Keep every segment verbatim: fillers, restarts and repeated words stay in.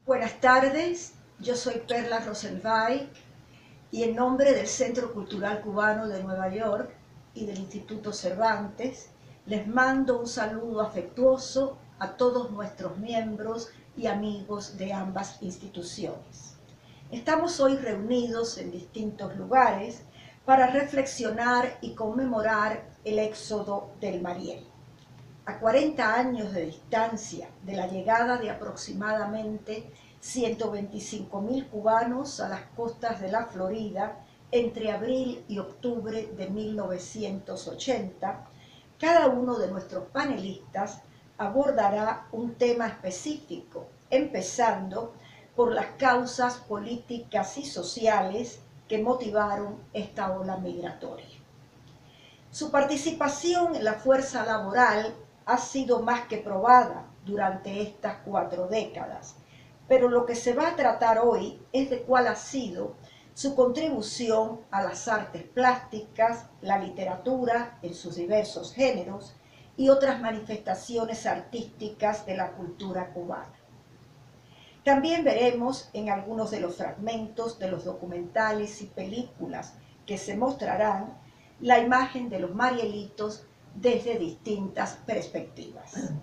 Buenas tardes, yo soy Perla Rosenweig y en nombre del Centro Cultural Cubano de Nueva York y del Instituto Cervantes les mando un saludo afectuoso a todos nuestros miembros y amigos de ambas instituciones. Estamos hoy reunidos en distintos lugares para reflexionar y conmemorar el éxodo del Mariel. A cuarenta años de distancia de la llegada de aproximadamente ciento veinticinco mil cubanos a las costas de la Florida entre abril y octubre de mil novecientos ochenta, cada uno de nuestros panelistas abordará un tema específico, empezando por las causas políticas y sociales que motivaron esta ola migratoria. Su participación en la fuerza laboral ha sido más que probada durante estas cuatro décadas, pero lo que se va a tratar hoy es de cuál ha sido su contribución a las artes plásticas, la literatura en sus diversos géneros y otras manifestaciones artísticas de la cultura cubana. También veremos en algunos de los fragmentos de los documentales y películas que se mostrarán la imagen de los marielitos desde distintas perspectivas.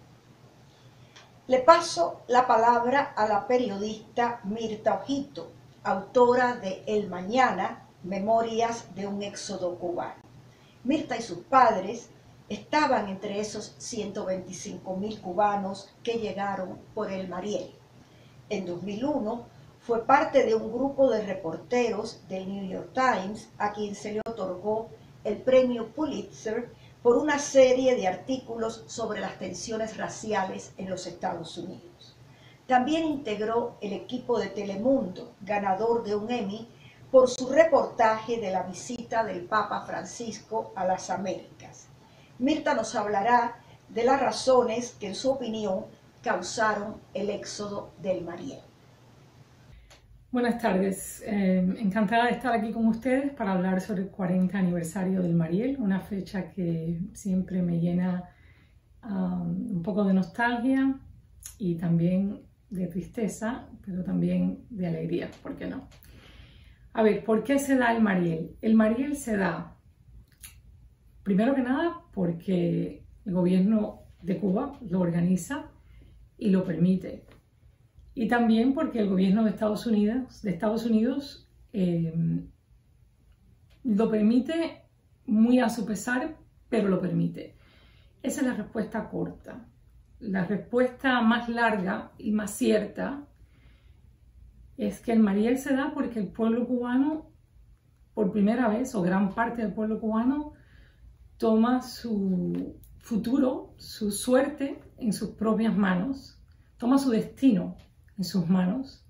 Le paso la palabra a la periodista Mirta Ojito, autora de El Mañana, Memorias de un éxodo cubano. Mirta y sus padres estaban entre esos ciento veinticinco mil cubanos que llegaron por el Mariel. En dos mil uno fue parte de un grupo de reporteros del New York Times a quien se le otorgó el premio Pulitzer por una serie de artículos sobre las tensiones raciales en los Estados Unidos. También integró el equipo de Telemundo, ganador de un Emmy, por su reportaje de la visita del Papa Francisco a las Américas. Mirta nos hablará de las razones que, en su opinión, causaron el éxodo del Mariel. Buenas tardes, eh, encantada de estar aquí con ustedes para hablar sobre el cuarenta aniversario del Mariel, una fecha que siempre me llena um, un poco de nostalgia y también de tristeza, pero también de alegría, ¿por qué no? A ver, ¿por qué se da el Mariel? El Mariel se da, primero que nada, porque el gobierno de Cuba lo organiza y lo permite. Y también porque el gobierno de Estados Unidos, de Estados Unidos eh, lo permite muy a su pesar, pero lo permite. Esa es la respuesta corta. La respuesta más larga y más cierta es que el Mariel se da porque el pueblo cubano, por primera vez, o gran parte del pueblo cubano, toma su futuro, su suerte en sus propias manos, toma su destino en sus manos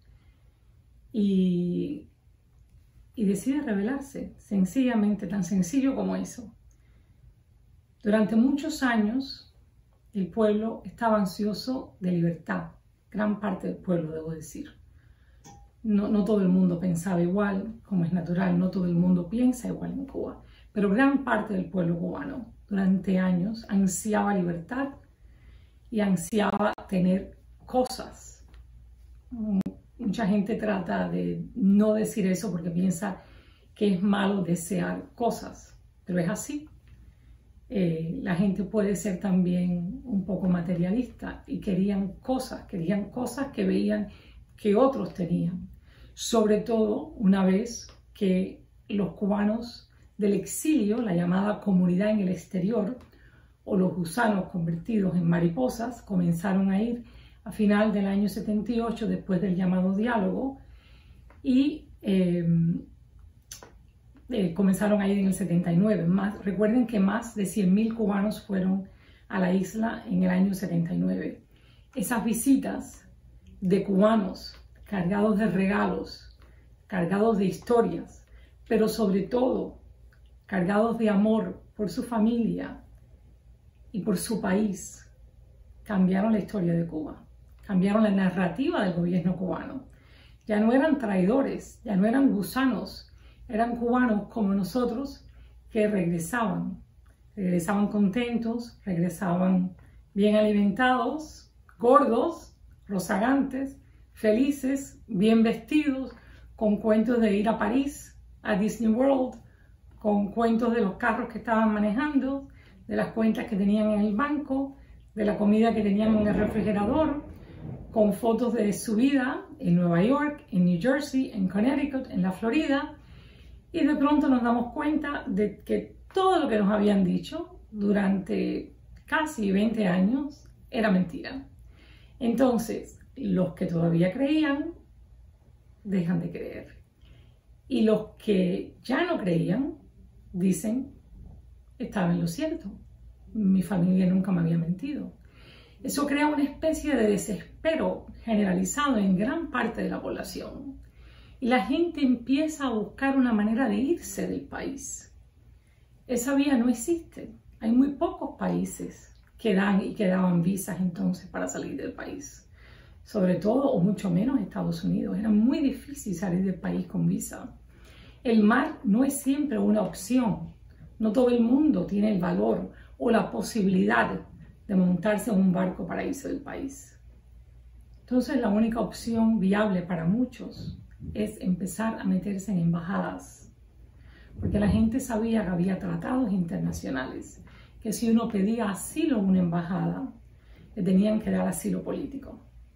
y, y decide rebelarse, sencillamente, tan sencillo como eso. Durante muchos años el pueblo estaba ansioso de libertad, gran parte del pueblo, debo decir. No, no todo el mundo pensaba igual, como es natural, no todo el mundo piensa igual en Cuba, pero gran parte del pueblo cubano durante años ansiaba libertad y ansiaba tener cosas. Mucha gente trata de no decir eso porque piensa que es malo desear cosas, pero es así. Eh, la gente puede ser también un poco materialista y querían cosas, querían cosas que veían que otros tenían. Sobre todo una vez que los cubanos del exilio, la llamada comunidad en el exterior, o los gusanos convertidos en mariposas, comenzaron a ir a final del año setenta y ocho, después del llamado diálogo, y eh, eh, comenzaron a ir en el setenta y nueve. Más, recuerden que más de cien mil cubanos fueron a la isla en el año setenta y nueve. Esas visitas de cubanos cargados de regalos, cargados de historias, pero sobre todo cargados de amor por su familia y por su país, cambiaron la historia de Cuba. Cambiaron la narrativa del gobierno cubano. Ya no eran traidores, ya no eran gusanos, eran cubanos como nosotros que regresaban. Regresaban contentos, regresaban bien alimentados, gordos, rozagantes, felices, bien vestidos, con cuentos de ir a París, a Disney World, con cuentos de los carros que estaban manejando, de las cuentas que tenían en el banco, de la comida que tenían en el refrigerador, con fotos de su vida en Nueva York, en New Jersey, en Connecticut, en la Florida, y de pronto nos damos cuenta de que todo lo que nos habían dicho durante casi veinte años era mentira. Entonces, los que todavía creían, dejan de creer. Y los que ya no creían, dicen, estaba en lo cierto. Mi familia nunca me había mentido. Eso crea una especie de desespero generalizado en gran parte de la población. Y la gente empieza a buscar una manera de irse del país. Esa vía no existe. Hay muy pocos países que dan y que daban visas entonces para salir del país. Sobre todo, o mucho menos, Estados Unidos. Era muy difícil salir del país con visa. El mar no es siempre una opción. No todo el mundo tiene el valor o la posibilidad de montarse en un barco para irse del país. Entonces, la única opción viable para muchos es empezar a meterse en embajadas. Porque la gente sabía que había tratados internacionales, que si uno pedía asilo en una embajada, le tenían que dar asilo político.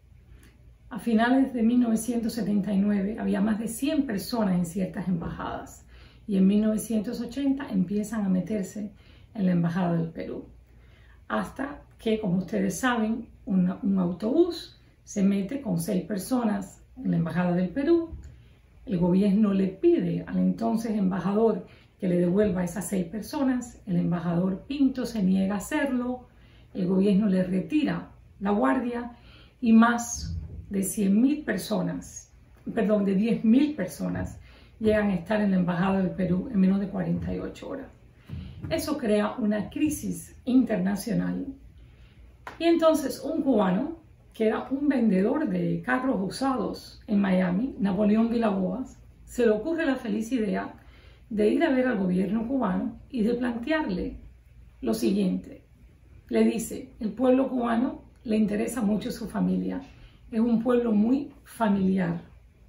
A finales de mil novecientos setenta y nueve había más de cien personas en ciertas embajadas y en mil novecientos ochenta empiezan a meterse en la embajada del Perú. Hasta que, como ustedes saben, una, un autobús se mete con seis personas en la embajada del Perú. El gobierno le pide al entonces embajador que le devuelva a esas seis personas. El embajador Pinto se niega a hacerlo. El gobierno le retira la guardia y más de cien mil personas, perdón, de diez mil personas llegan a estar en la embajada del Perú en menos de cuarenta y ocho horas. Eso crea una crisis internacional. Y entonces un cubano, que era un vendedor de carros usados en Miami, Napoleón Vilaboas, se le ocurre la feliz idea de ir a ver al gobierno cubano y de plantearle lo siguiente. Le dice, el pueblo cubano le interesa mucho su familia. Es un pueblo muy familiar.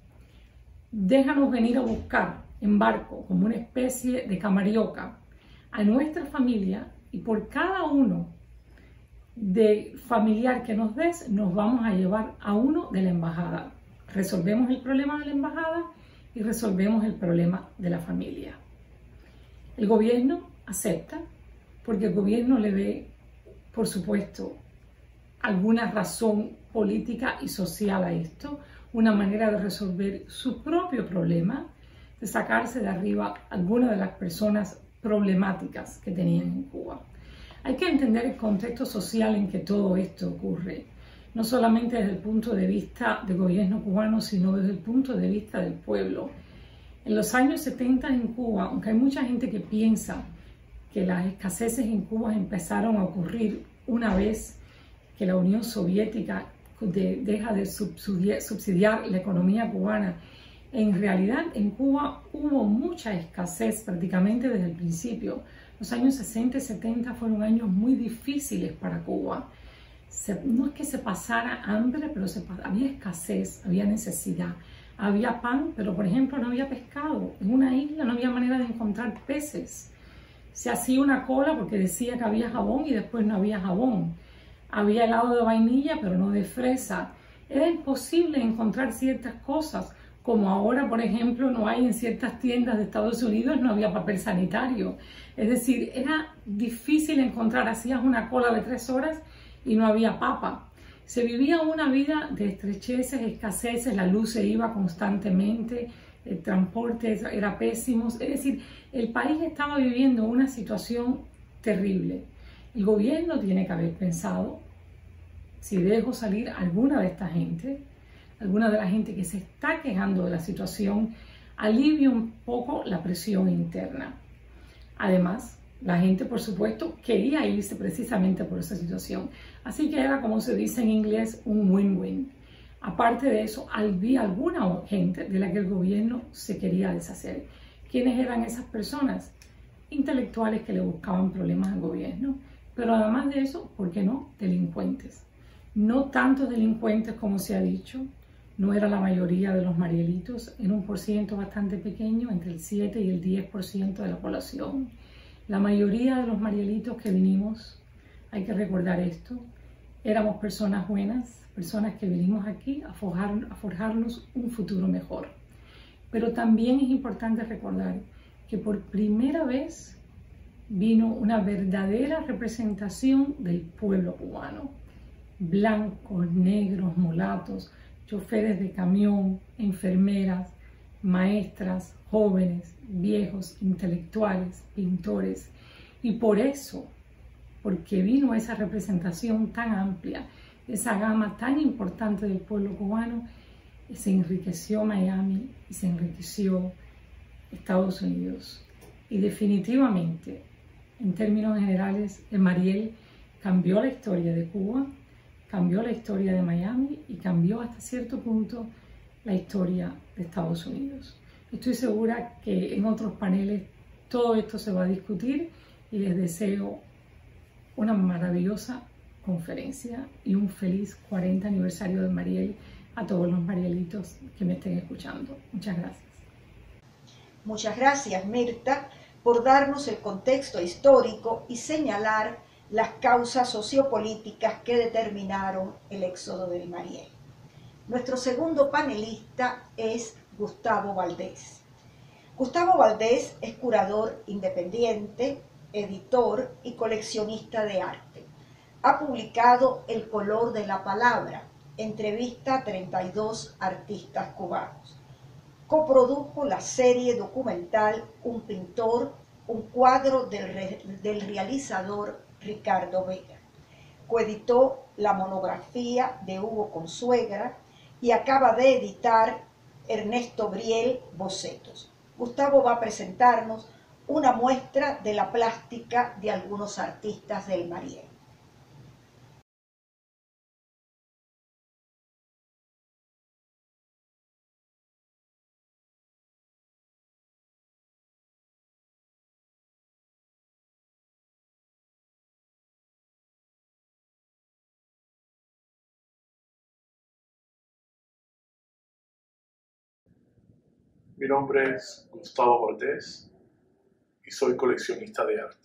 Déjanos venir a buscar en barco, como una especie de camarioca, a nuestra familia y por cada uno de familiar que nos des, nos vamos a llevar a uno de la embajada. Resolvemos el problema de la embajada y resolvemos el problema de la familia. El gobierno acepta porque el gobierno le ve, por supuesto, alguna razón política y social a esto, una manera de resolver su propio problema, de sacarse de arriba algunas de las personas problemáticas que tenían en Cuba. Hay que entender el contexto social en que todo esto ocurre, no solamente desde el punto de vista del gobierno cubano, sino desde el punto de vista del pueblo. En los años setenta en Cuba, aunque hay mucha gente que piensa que las escaseces en Cuba empezaron a ocurrir una vez que la Unión Soviética de, deja de subsidiar, subsidiar la economía cubana, en realidad en Cuba hubo mucha escasez prácticamente desde el principio. Los años sesenta y setenta fueron años muy difíciles para Cuba. Se, no es que se pasara hambre, pero se, había escasez, había necesidad. Había pan, pero por ejemplo no había pescado. En una isla no había manera de encontrar peces. Se hacía una cola porque decía que había jabón y después no había jabón. Había helado de vainilla, pero no de fresa. Era imposible encontrar ciertas cosas, como ahora, por ejemplo, no hay en ciertas tiendas de Estados Unidos, no había papel sanitario. Es decir, era difícil encontrar, hacías una cola de tres horas y no había papa. Se vivía una vida de estrecheces, escaseces, la luz se iba constantemente, el transporte era pésimo. Es decir, el país estaba viviendo una situación terrible. El gobierno tiene que haber pensado, si dejo salir a alguna de esta gente, alguna de la gente que se está quejando de la situación, alivia un poco la presión interna. Además, la gente, por supuesto, quería irse precisamente por esa situación. Así que era, como se dice en inglés, un win-win. Aparte de eso, había alguna gente de la que el gobierno se quería deshacer. ¿Quiénes eran esas personas? Intelectuales que le buscaban problemas al gobierno. Pero además de eso, ¿por qué no? Delincuentes. No tantos delincuentes como se ha dicho, no era la mayoría de los marielitos, era un por ciento bastante pequeño, entre el siete y el diez por ciento de la población. La mayoría de los marielitos que vinimos, hay que recordar esto, éramos personas buenas, personas que vinimos aquí a, forjar, a forjarnos un futuro mejor. Pero también es importante recordar que por primera vez vino una verdadera representación del pueblo cubano. Blancos, negros, mulatos, choferes de camión, enfermeras, maestras, jóvenes, viejos, intelectuales, pintores. Y por eso, porque vino esa representación tan amplia, esa gama tan importante del pueblo cubano, se enriqueció Miami y se enriqueció Estados Unidos. Y definitivamente, en términos generales, el Mariel cambió la historia de Cuba, cambió la historia de Miami y cambió hasta cierto punto la historia de Estados Unidos. Estoy segura que en otros paneles todo esto se va a discutir y les deseo una maravillosa conferencia y un feliz cuarenta aniversario del Mariel a todos los marielitos que me estén escuchando. Muchas gracias. Muchas gracias, Mirta, por darnos el contexto histórico y señalar las causas sociopolíticas que determinaron el éxodo del Mariel. Nuestro segundo panelista es Gustavo Valdés. Gustavo Valdés es curador independiente, editor y coleccionista de arte. Ha publicado El color de la palabra, entrevista a treinta y dos artistas cubanos. Coprodujo la serie documental Un pintor, un cuadro del, re, del realizador Ricardo Vega. Coeditó la monografía de Hugo Consuegra y acaba de editar Ernesto Briel Bocetos. Gustavo va a presentarnos una muestra de la plástica de algunos artistas del Mariel. Mi nombre es Gustavo Valdés y soy coleccionista de arte.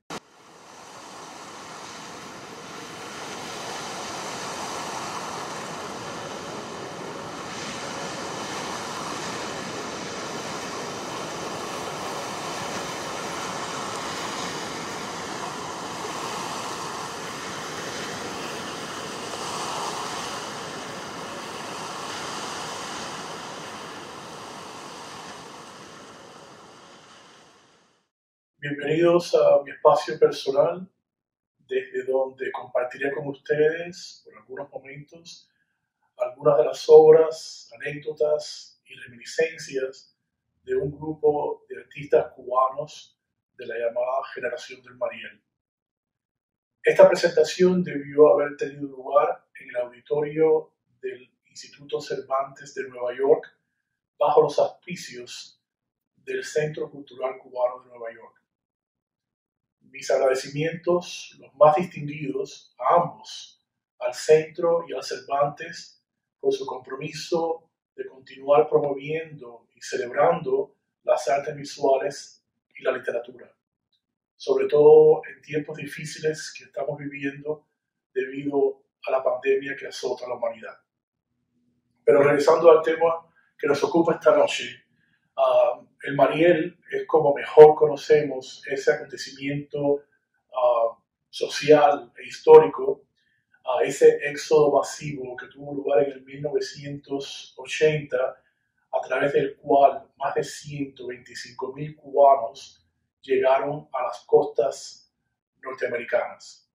Bienvenidos a mi espacio personal, desde donde compartiré con ustedes, por algunos momentos, algunas de las obras, anécdotas y reminiscencias de un grupo de artistas cubanos de la llamada Generación del Mariel. Esta presentación debió haber tenido lugar en el auditorio del Instituto Cervantes de Nueva York, bajo los auspicios del Centro Cultural Cubano de Nueva York. Mis agradecimientos, los más distinguidos, a ambos, al Centro y al Cervantes, por su compromiso de continuar promoviendo y celebrando las artes visuales y la literatura, sobre todo en tiempos difíciles que estamos viviendo debido a la pandemia que azota a la humanidad. Pero regresando al tema que nos ocupa esta noche, uh, el Mariel es, como mejor conocemos, ese acontecimiento uh, social e histórico, uh, ese éxodo masivo que tuvo lugar en el mil novecientos ochenta, a través del cual más de ciento veinticinco mil cubanos llegaron a las costas norteamericanas.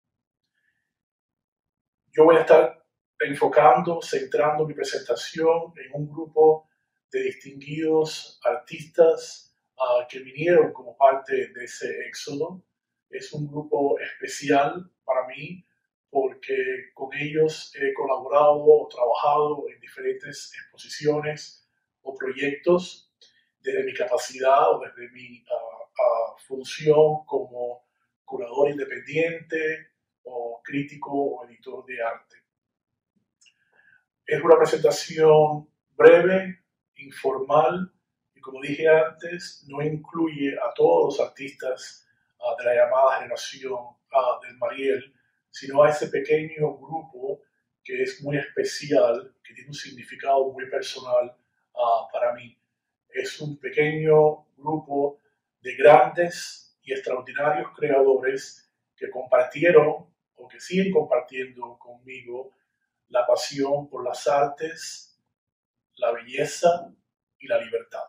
Yo voy a estar enfocando, centrando mi presentación en un grupo de distinguidos artistas uh, que vinieron como parte de ese éxodo. Es un grupo especial para mí porque con ellos he colaborado o trabajado en diferentes exposiciones o proyectos desde mi capacidad o desde mi uh, uh, función como curador independiente o crítico o editor de arte. Es una presentación breve, informal, y como dije antes, no incluye a todos los artistas uh, de la llamada generación uh, del Mariel, sino a ese pequeño grupo que es muy especial, que tiene un significado muy personal uh, para mí. Es un pequeño grupo de grandes y extraordinarios creadores que compartieron o que siguen compartiendo conmigo la pasión por las artes, la belleza y la libertad.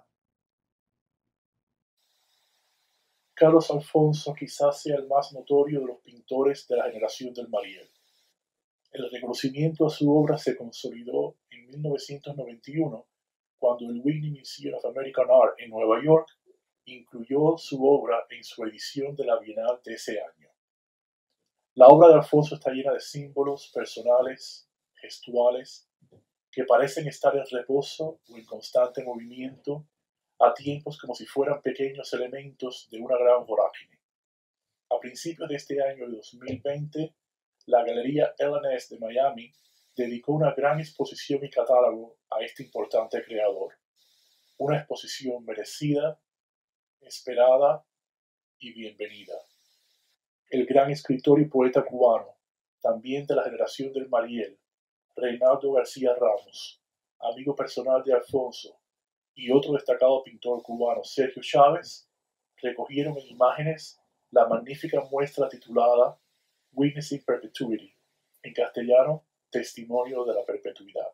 Carlos Alfonso quizás sea el más notorio de los pintores de la generación del Mariel. El reconocimiento a su obra se consolidó en mil novecientos noventa y uno, cuando el Whitney Museum of American Art en Nueva York incluyó su obra en su edición de la Bienal de ese año. La obra de Alfonso está llena de símbolos personales, gestuales, que parecen estar en reposo o en constante movimiento, a tiempos como si fueran pequeños elementos de una gran vorágine. A principios de este año de dos mil veinte, la Galería L and S de Miami dedicó una gran exposición y catálogo a este importante creador. Una exposición merecida, esperada y bienvenida. El gran escritor y poeta cubano, también de la generación del Mariel, Reinaldo García Ramos, amigo personal de Alfonso, y otro destacado pintor cubano, Sergio Chávez, recogieron en imágenes la magnífica muestra titulada Witnessing Perpetuity, en castellano, Testimonio de la Perpetuidad.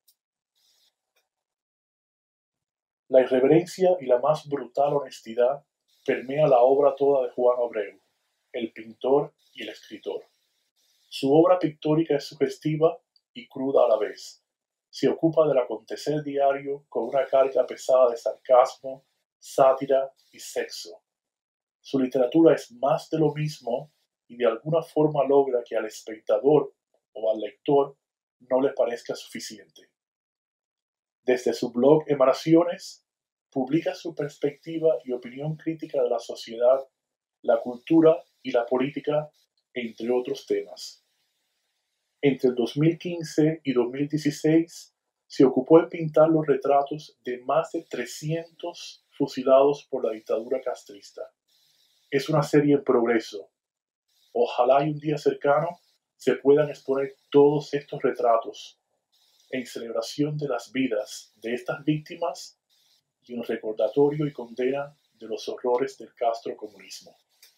La irreverencia y la más brutal honestidad permea la obra toda de Juan Abreu, el pintor y el escritor. Su obra pictórica es sugestiva y cruda a la vez. Se ocupa del acontecer diario con una carga pesada de sarcasmo, sátira y sexo. Su literatura es más de lo mismo y de alguna forma logra que al espectador o al lector no le parezca suficiente. Desde su blog Emanaciones, publica su perspectiva y opinión crítica de la sociedad, la cultura y la política, entre otros temas. Entre el dos mil quince y dos mil dieciséis se ocupó en pintar los retratos de más de trescientos fusilados por la dictadura castrista. Es una serie en progreso. Ojalá y un día cercano se puedan exponer todos estos retratos en celebración de las vidas de estas víctimas y en recordatorio y condena de los horrores del castrocomunismo.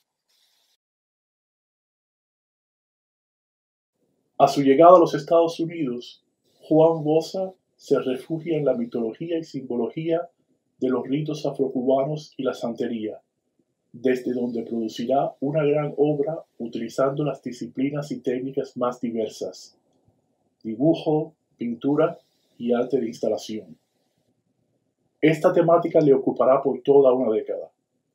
A su llegada a los Estados Unidos, Juan Boza se refugia en la mitología y simbología de los ritos afrocubanos y la santería, desde donde producirá una gran obra utilizando las disciplinas y técnicas más diversas: dibujo, pintura y arte de instalación. Esta temática le ocupará por toda una década.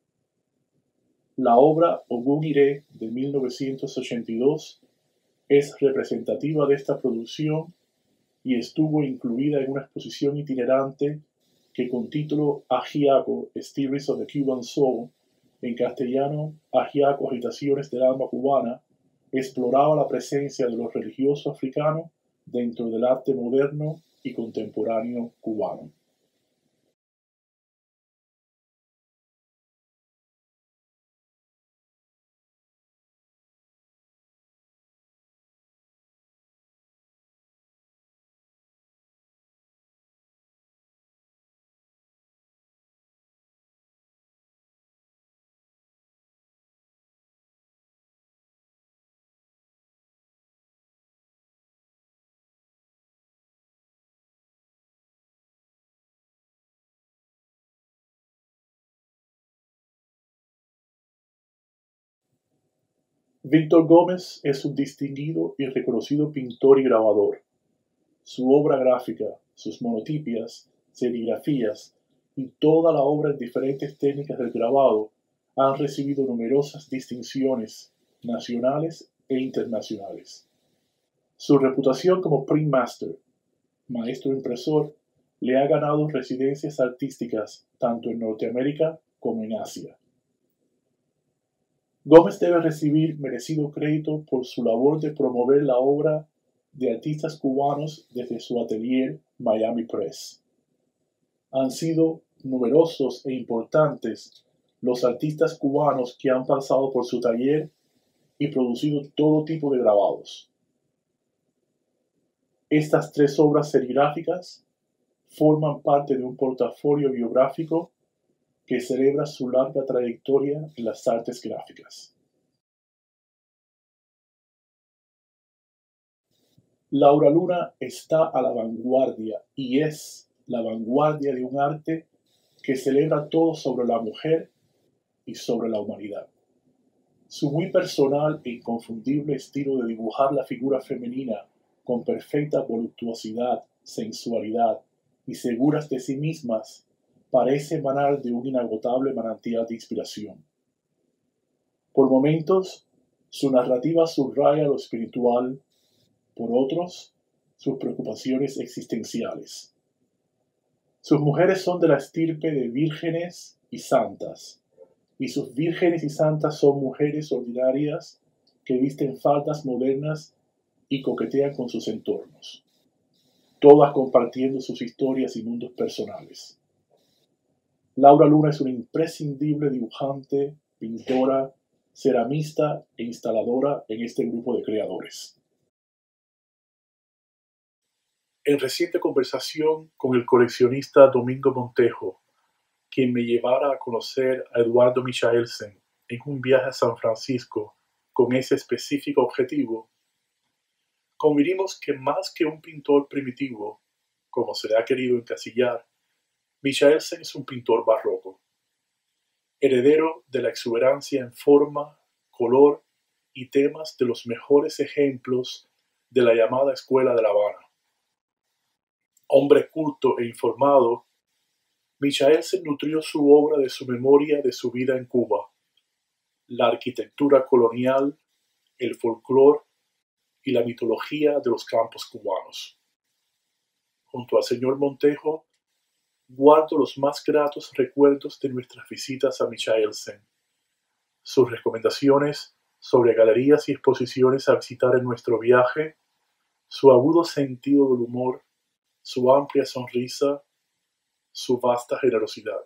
La obra Ogún Iré de mil novecientos ochenta y dos es representativa de esta producción y estuvo incluida en una exposición itinerante que con título Ajiaco, Stories of the Cuban Soul, en castellano Ajiaco, Agitaciones del Alma Cubana, exploraba la presencia de lo religioso africano dentro del arte moderno y contemporáneo cubano. Víctor Gómez es un distinguido y reconocido pintor y grabador. Su obra gráfica, sus monotipias, serigrafías y toda la obra en diferentes técnicas del grabado han recibido numerosas distinciones nacionales e internacionales. Su reputación como print master, maestro impresor, le ha ganado residencias artísticas tanto en Norteamérica como en Asia. Gómez debe recibir merecido crédito por su labor de promover la obra de artistas cubanos desde su atelier Miami Press. Han sido numerosos e importantes los artistas cubanos que han pasado por su taller y producido todo tipo de grabados. Estas tres obras serigráficas forman parte de un portafolio biográfico que celebra su larga trayectoria en las artes gráficas. Laura Luna está a la vanguardia y es la vanguardia de un arte que celebra todo sobre la mujer y sobre la humanidad. Su muy personal e inconfundible estilo de dibujar la figura femenina con perfecta voluptuosidad, sensualidad y seguras de sí mismas parece emanar de un inagotable manantial de inspiración. Por momentos, su narrativa subraya lo espiritual, por otros, sus preocupaciones existenciales. Sus mujeres son de la estirpe de vírgenes y santas, y sus vírgenes y santas son mujeres ordinarias que visten faldas modernas y coquetean con sus entornos, todas compartiendo sus historias y mundos personales. Laura Luna es una imprescindible dibujante, pintora, ceramista e instaladora en este grupo de creadores. En reciente conversación con el coleccionista Domingo Montejo, quien me llevara a conocer a Eduardo Michaelsen en un viaje a San Francisco con ese específico objetivo, convinimos que más que un pintor primitivo, como se le ha querido encasillar, Michaelsen es un pintor barroco, heredero de la exuberancia en forma, color y temas de los mejores ejemplos de la llamada Escuela de La Habana. Hombre culto e informado, Michaelsen nutrió su obra de su memoria de su vida en Cuba, la arquitectura colonial, el folclore y la mitología de los campos cubanos. Junto al señor Montejo, guardo los más gratos recuerdos de nuestras visitas a Michaelsen, sus recomendaciones sobre galerías y exposiciones a visitar en nuestro viaje, su agudo sentido del humor, su amplia sonrisa, su vasta generosidad.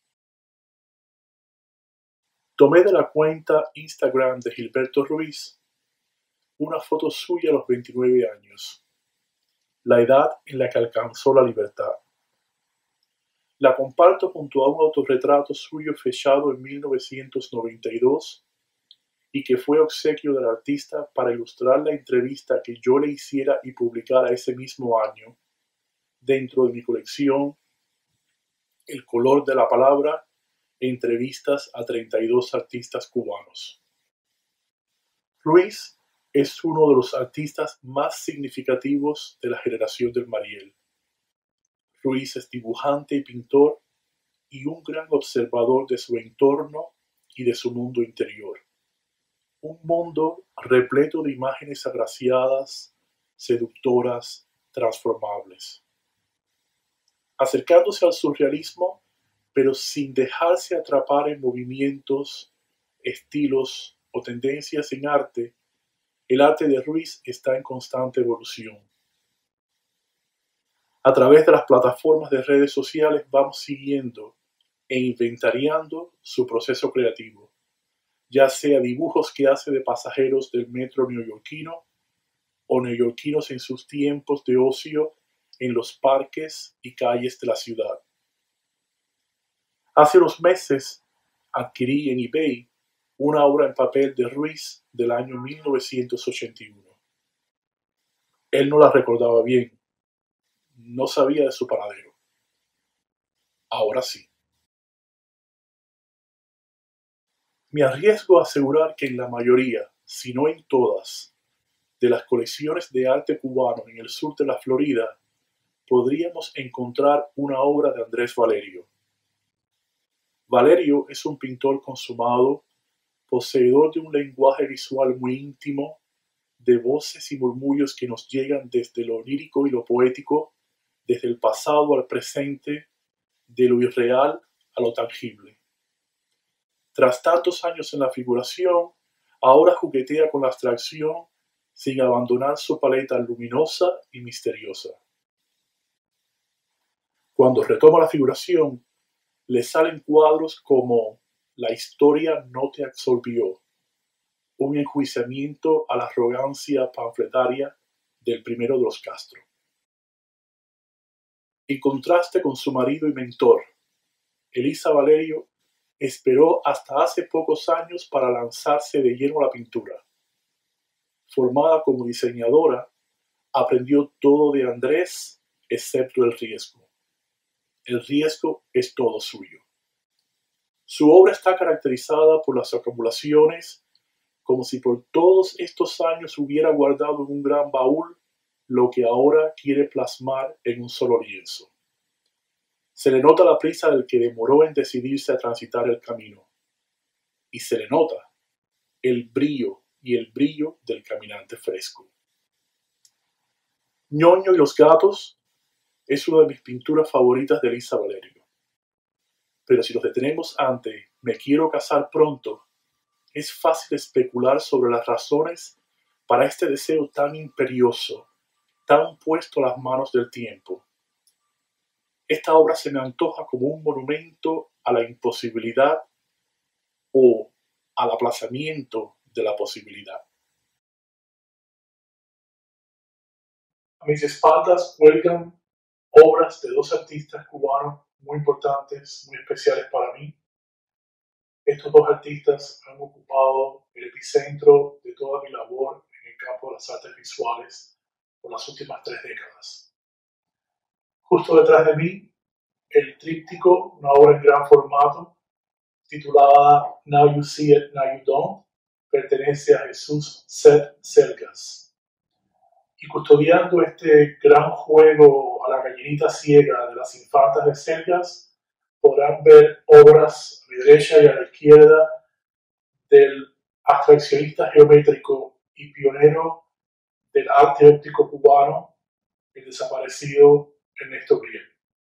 Tomé de la cuenta Instagram de Gilberto Ruiz una foto suya a los veintinueve años, la edad en la que alcanzó la libertad. La comparto junto a un autorretrato suyo fechado en mil novecientos noventa y dos y que fue obsequio del artista para ilustrar la entrevista que yo le hiciera y publicara ese mismo año dentro de mi colección El color de la palabra, entrevistas a treinta y dos artistas cubanos. Ruiz es uno de los artistas más significativos de la generación del Mariel. Ruiz es dibujante y pintor y un gran observador de su entorno y de su mundo interior. Un mundo repleto de imágenes agraciadas, seductoras, transformables. Acercándose al surrealismo, pero sin dejarse atrapar en movimientos, estilos o tendencias en arte, el arte de Ruiz está en constante evolución. A través de las plataformas de redes sociales vamos siguiendo e inventariando su proceso creativo, ya sea dibujos que hace de pasajeros del metro neoyorquino o neoyorquinos en sus tiempos de ocio en los parques y calles de la ciudad. Hace unos meses adquirí en eBay una obra en papel de Ruiz del año mil novecientos ochenta y uno. Él no la recordaba bien, no sabía de su paradero. Ahora sí. Me arriesgo a asegurar que en la mayoría, si no en todas, de las colecciones de arte cubano en el sur de la Florida, podríamos encontrar una obra de Andrés Valerio. Valerio es un pintor consumado, poseedor de un lenguaje visual muy íntimo, de voces y murmullos que nos llegan desde lo lírico y lo poético, desde el pasado al presente, de lo irreal a lo tangible. Tras tantos años en la figuración, ahora juguetea con la abstracción sin abandonar su paleta luminosa y misteriosa. Cuando retoma la figuración, le salen cuadros como La historia no te absolvió, un enjuiciamiento a la arrogancia panfletaria del primero de los Castro. En contraste con su marido y mentor, Elisa Valerio esperó hasta hace pocos años para lanzarse de lleno a la pintura. Formada como diseñadora, aprendió todo de Andrés, excepto el riesgo. El riesgo es todo suyo. Su obra está caracterizada por las acumulaciones, como si por todos estos años hubiera guardado en un gran baúl lo que ahora quiere plasmar en un solo lienzo. Se le nota la prisa del que demoró en decidirse a transitar el camino. Y se le nota el brillo y el brillo del caminante fresco. Ñoño y los gatos es una de mis pinturas favoritas de Elisa Valerio. Pero si nos detenemos ante Me quiero casar pronto, es fácil especular sobre las razones para este deseo tan imperioso, tan puesto a las manos del tiempo. Esta obra se me antoja como un monumento a la imposibilidad o al aplazamiento de la posibilidad. A mis espaldas cuelgan obras de dos artistas cubanos muy importantes, muy especiales para mí. Estos dos artistas han ocupado el epicentro de toda mi labor en el campo de las artes visuales por las últimas tres décadas. Justo detrás de mí, el tríptico, una obra en gran formato, titulada Now You See It, Now You Don't, pertenece a Jesús Seth Selgas. Y custodiando este gran juego a la gallinita ciega de las infantas de Selgas, podrán ver obras a mi derecha y a la izquierda del abstraccionista geométrico y pionero del arte óptico cubano, el desaparecido Ernesto Briel.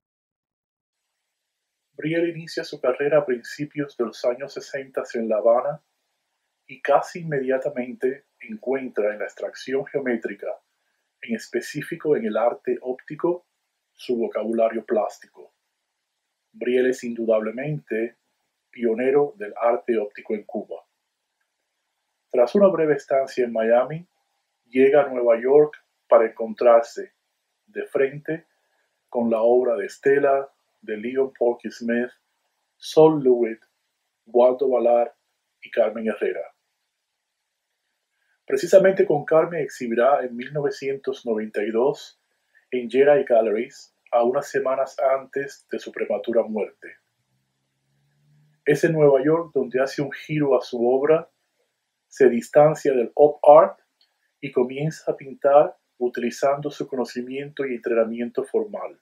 Briel inicia su carrera a principios de los años sesenta en La Habana y casi inmediatamente encuentra en la abstracción geométrica, en específico en el arte óptico, su vocabulario plástico. Briel es indudablemente pionero del arte óptico en Cuba. Tras una breve estancia en Miami, llega a Nueva York para encontrarse de frente con la obra de Stella, de Leon Porky Smith, Sol LeWitt, Waldo Valar y Carmen Herrera. Precisamente con Carmen exhibirá en mil novecientos noventa y dos en Jedi Galleries, a unas semanas antes de su prematura muerte. Es en Nueva York donde hace un giro a su obra, se distancia del op art y comienza a pintar utilizando su conocimiento y entrenamiento formal.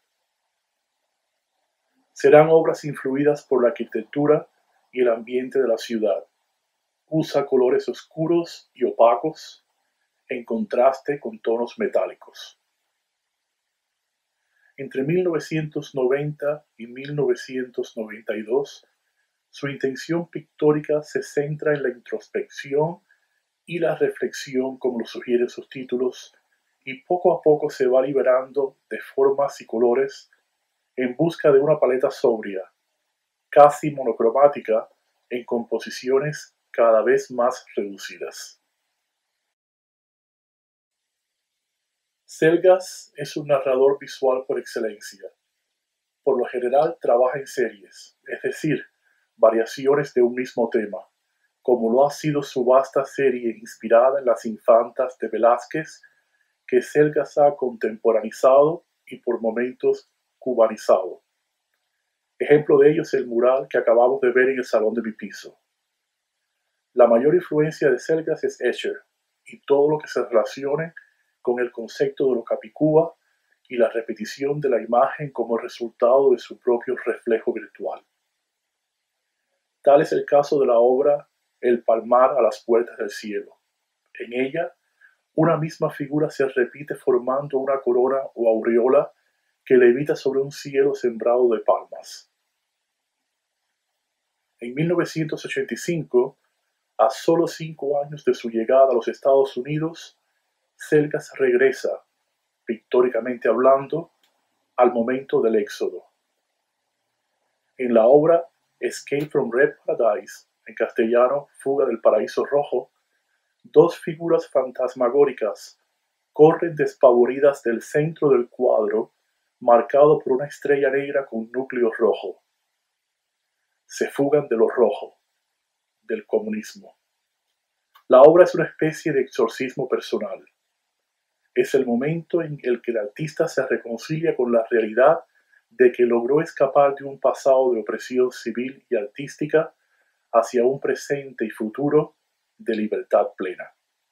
Serán obras influidas por la arquitectura y el ambiente de la ciudad. Usa colores oscuros y opacos en contraste con tonos metálicos. Entre mil novecientos noventa y mil novecientos noventa y dos, su intención pictórica se centra en la introspección y la reflexión, como lo sugieren sus títulos, y poco a poco se va liberando de formas y colores en busca de una paleta sobria, casi monocromática, en composiciones cada vez más reducidas. Selgas es un narrador visual por excelencia. Por lo general trabaja en series, es decir, variaciones de un mismo tema, como lo ha sido su vasta serie inspirada en las infantas de Velázquez, que Selgas ha contemporaneizado y por momentos cubanizado. Ejemplo de ello es el mural que acabamos de ver en el salón de mi piso. La mayor influencia de Selgas es Escher y todo lo que se relacione con el concepto de lo capicúa y la repetición de la imagen como resultado de su propio reflejo virtual. Tal es el caso de la obra El palmar a las puertas del cielo. En ella, una misma figura se repite formando una corona o aureola que levita sobre un cielo sembrado de palmas. En mil novecientos ochenta y cinco, a solo cinco años de su llegada a los Estados Unidos, Selgas regresa, pictóricamente hablando, al momento del éxodo. En la obra Escape from Red Paradise, en castellano Fuga del Paraíso Rojo, dos figuras fantasmagóricas corren despavoridas del centro del cuadro, marcado por una estrella negra con núcleo rojo. Se fugan de lo rojo, del comunismo. La obra es una especie de exorcismo personal. Es el momento en el que el artista se reconcilia con la realidad de que logró escapar de un pasado de opresión civil y artística hacia un presente y futuro de libertad plena.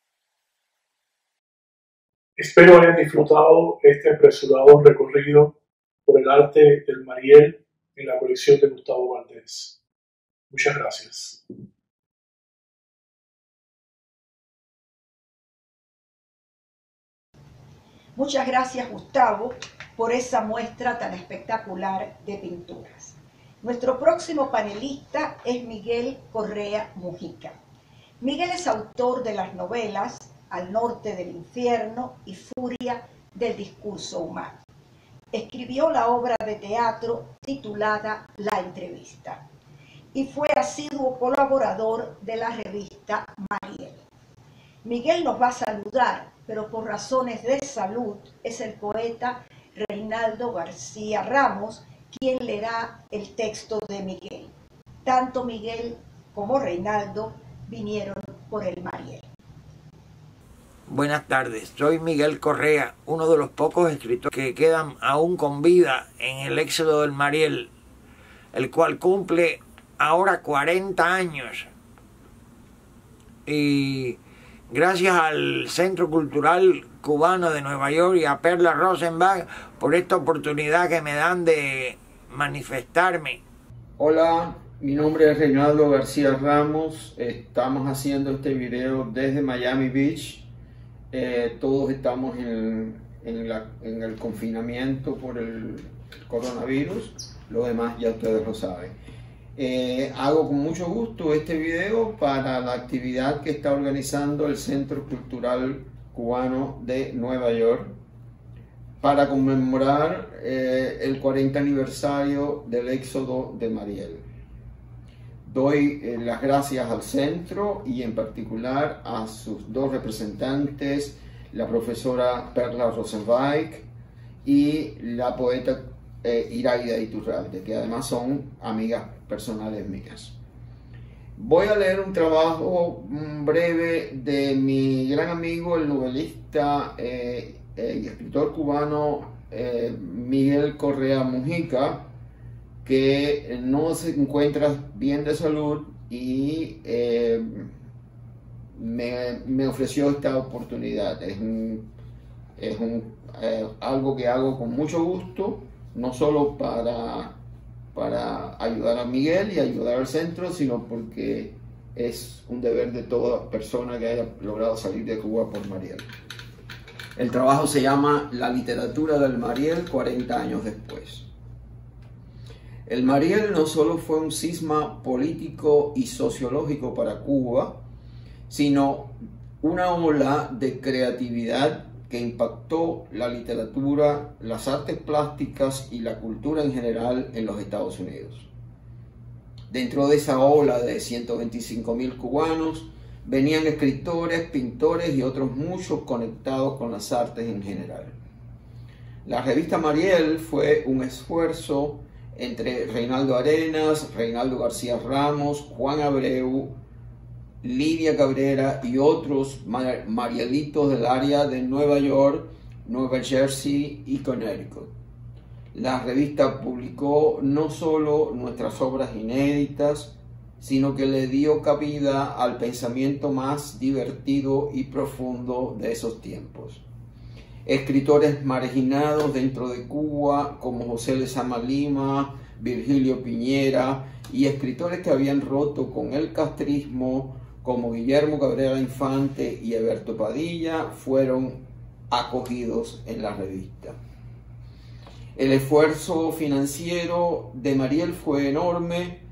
Espero hayan disfrutado este apresurado recorrido por el arte del Mariel en la colección de Gustavo Valdés. Muchas gracias. Muchas gracias, Gustavo, por esa muestra tan espectacular de pinturas. Nuestro próximo panelista es Miguel Correa Mujica. Miguel es autor de las novelas Al norte del infierno y Furia del discurso humano. Escribió la obra de teatro titulada La entrevista y fue asiduo colaborador de la revista Mariel. Miguel nos va a saludar, pero por razones de salud es el poeta Reinaldo García Ramos quien leerá el texto de Miguel. Tanto Miguel como Reinaldo vinieron por el Mariel. Buenas tardes, soy Miguel Correa, uno de los pocos escritores que quedan aún con vida en el éxodo del Mariel, el cual cumple ahora cuarenta años. Y gracias al Centro Cultural Cubano de Nueva York y a Perla Rosenbach por esta oportunidad que me dan de manifestarme. Hola, mi nombre es Reinaldo García Ramos. Estamos haciendo este video desde Miami Beach. Eh, todos estamos en, en, la, en el confinamiento por el coronavirus. Lo demás ya ustedes lo saben. Eh, hago con mucho gusto este video para la actividad que está organizando el Centro Cultural Cubano de Nueva York para conmemorar eh, el cuarenta aniversario del éxodo de Mariel. Doy eh, las gracias al centro y en particular a sus dos representantes, la profesora Perla Rosenbach y la poeta eh, Iraida Iturralde, que además son amigas personales mías. Voy a leer un trabajo breve de mi gran amigo, el novelista eh, eh, y escritor cubano eh, Miguel Correa Mujica, que no se encuentra bien de salud y eh, me, me ofreció esta oportunidad. Es, un, es un, eh, algo que hago con mucho gusto, no solo para, para ayudar a Miguel y ayudar al centro, sino porque es un deber de toda persona que haya logrado salir de Cuba por Mariel. El trabajo se llama La literatura del Mariel cuarenta años después. El Mariel no solo fue un cisma político y sociológico para Cuba, sino una ola de creatividad que impactó la literatura, las artes plásticas y la cultura en general en los Estados Unidos. Dentro de esa ola de ciento veinticinco mil cubanos venían escritores, pintores y otros muchos conectados con las artes en general. La revista Mariel fue un esfuerzo entre Reinaldo Arenas, Reinaldo García Ramos, Juan Abreu, Lidia Cabrera y otros marielitos del área de Nueva York, Nueva Jersey y Connecticut. La revista publicó no solo nuestras obras inéditas, sino que le dio cabida al pensamiento más divertido y profundo de esos tiempos. Escritores marginados dentro de Cuba como José Lezama Lima, Virgilio Piñera y escritores que habían roto con el castrismo como Guillermo Cabrera Infante y Eberto Padilla fueron acogidos en la revista. El esfuerzo financiero de Mariel fue enorme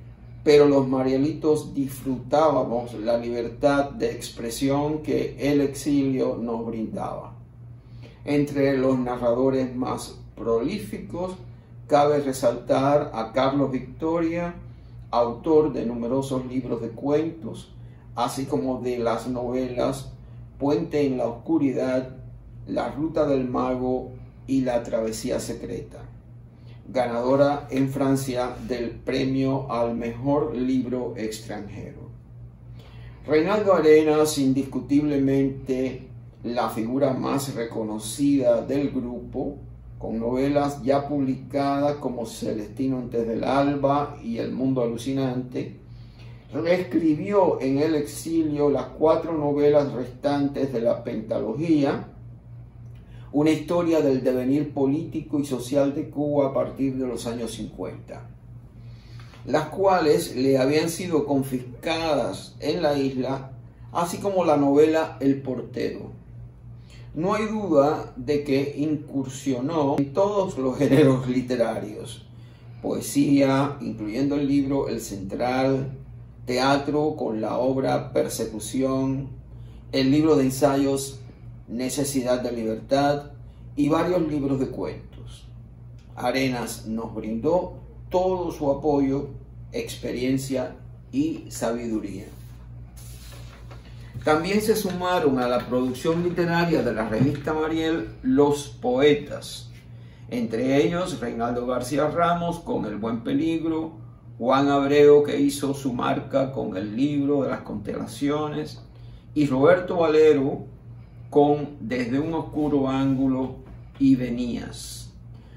pero los marielitos disfrutábamos la libertad de expresión que el exilio nos brindaba. Entre los narradores más prolíficos cabe resaltar a Carlos Victoria, autor de numerosos libros de cuentos, así como de las novelas Puente en la Oscuridad, La Ruta del Mago y La Travesía Secreta, ganadora en Francia del premio al mejor libro extranjero. Reinaldo Arenas, indiscutiblemente la figura más reconocida del grupo, con novelas ya publicadas como Celestino antes del alba y El mundo alucinante, reescribió en el exilio las cuatro novelas restantes de la pentalogía, una historia del devenir político y social de Cuba a partir de los años cincuenta, las cuales le habían sido confiscadas en la isla, así como la novela El portero. No hay duda de que incursionó en todos los géneros literarios: poesía, incluyendo el libro El Central, teatro con la obra Persecución, el libro de ensayos Necesidad de Libertad y varios libros de cuentos. Arenas nos brindó todo su apoyo, experiencia y sabiduría. También se sumaron a la producción literaria de la revista Mariel los poetas, entre ellos Reinaldo García Ramos con El Buen Peligro, Juan Abreu, que hizo su marca con el libro de las constelaciones, y Roberto Valero con Desde un oscuro ángulo y Venías.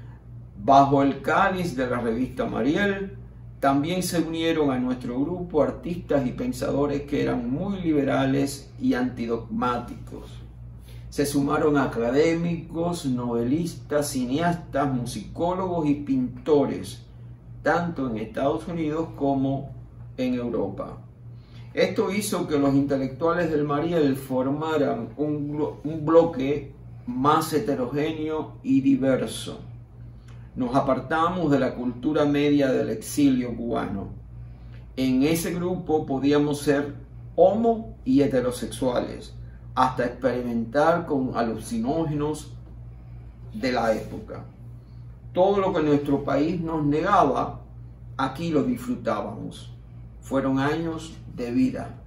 Bajo el cáliz de la revista Mariel, también se unieron a nuestro grupo artistas y pensadores que eran muy liberales y antidogmáticos. Se sumaron académicos, novelistas, cineastas, musicólogos y pintores, tanto en Estados Unidos como en Europa. Esto hizo que los intelectuales del Mariel formaran un, un bloque más heterogéneo y diverso. Nos apartamos de la cultura media del exilio cubano. En ese grupo podíamos ser homo y heterosexuales, hasta experimentar con alucinógenos de la época. Todo lo que nuestro país nos negaba, aquí lo disfrutábamos. Fueron años de vida.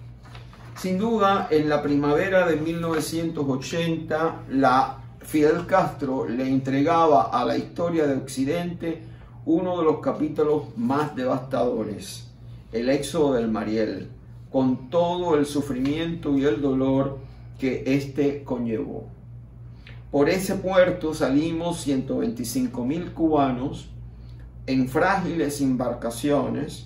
Sin duda, en la primavera de mil novecientos ochenta, la Fidel Castro le entregaba a la historia de Occidente uno de los capítulos más devastadores, el éxodo del Mariel, con todo el sufrimiento y el dolor que éste conllevó. Por ese puerto salimos ciento veinticinco mil cubanos en frágiles embarcaciones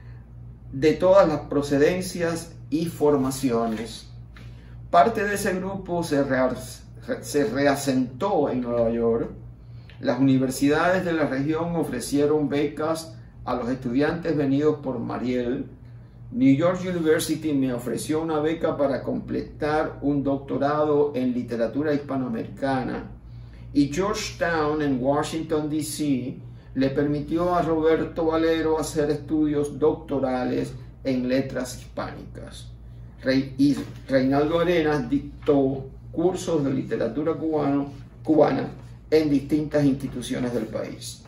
de todas las procedencias y formaciones. Parte de ese grupo se realizó se reasentó en Nueva York. Las universidades de la región ofrecieron becas a los estudiantes venidos por Mariel. New York University me ofreció una beca para completar un doctorado en literatura hispanoamericana, y Georgetown en Washington, D C le permitió a Roberto Valero hacer estudios doctorales en letras hispánicas. Rey, y Reinaldo Arenas dictó cursos de literatura cubano, cubana en distintas instituciones del país.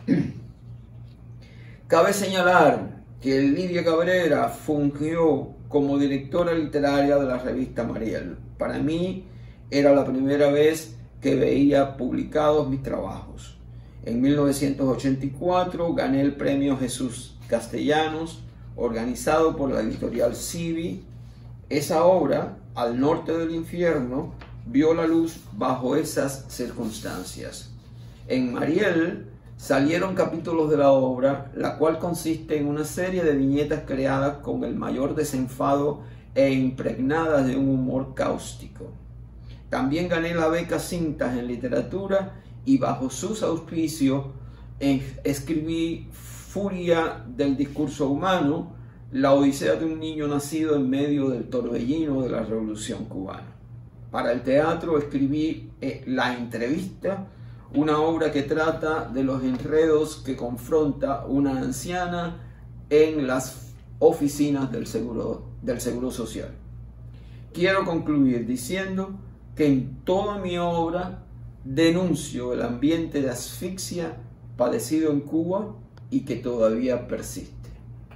Cabe señalar que Lidia Cabrera fungió como directora literaria de la revista Mariel. Para mí era la primera vez que veía publicados mis trabajos. En mil novecientos ochenta y cuatro gané el premio Jesús Castellanos, organizado por la editorial Civi. Esa obra, Al norte del infierno, vio la luz bajo esas circunstancias. En Mariel salieron capítulos de la obra, la cual consiste en una serie de viñetas creadas con el mayor desenfado e impregnadas de un humor cáustico. También gané la beca Cintas en Literatura y bajo sus auspicios escribí Furia del discurso humano, la odisea de un niño nacido en medio del torbellino de la Revolución cubana. Para el teatro escribí eh, La entrevista, una obra que trata de los enredos que confronta una anciana en las oficinas del Seguro, del Seguro Social. Quiero concluir diciendo que en toda mi obra denuncio el ambiente de asfixia padecido en Cuba y que todavía persiste.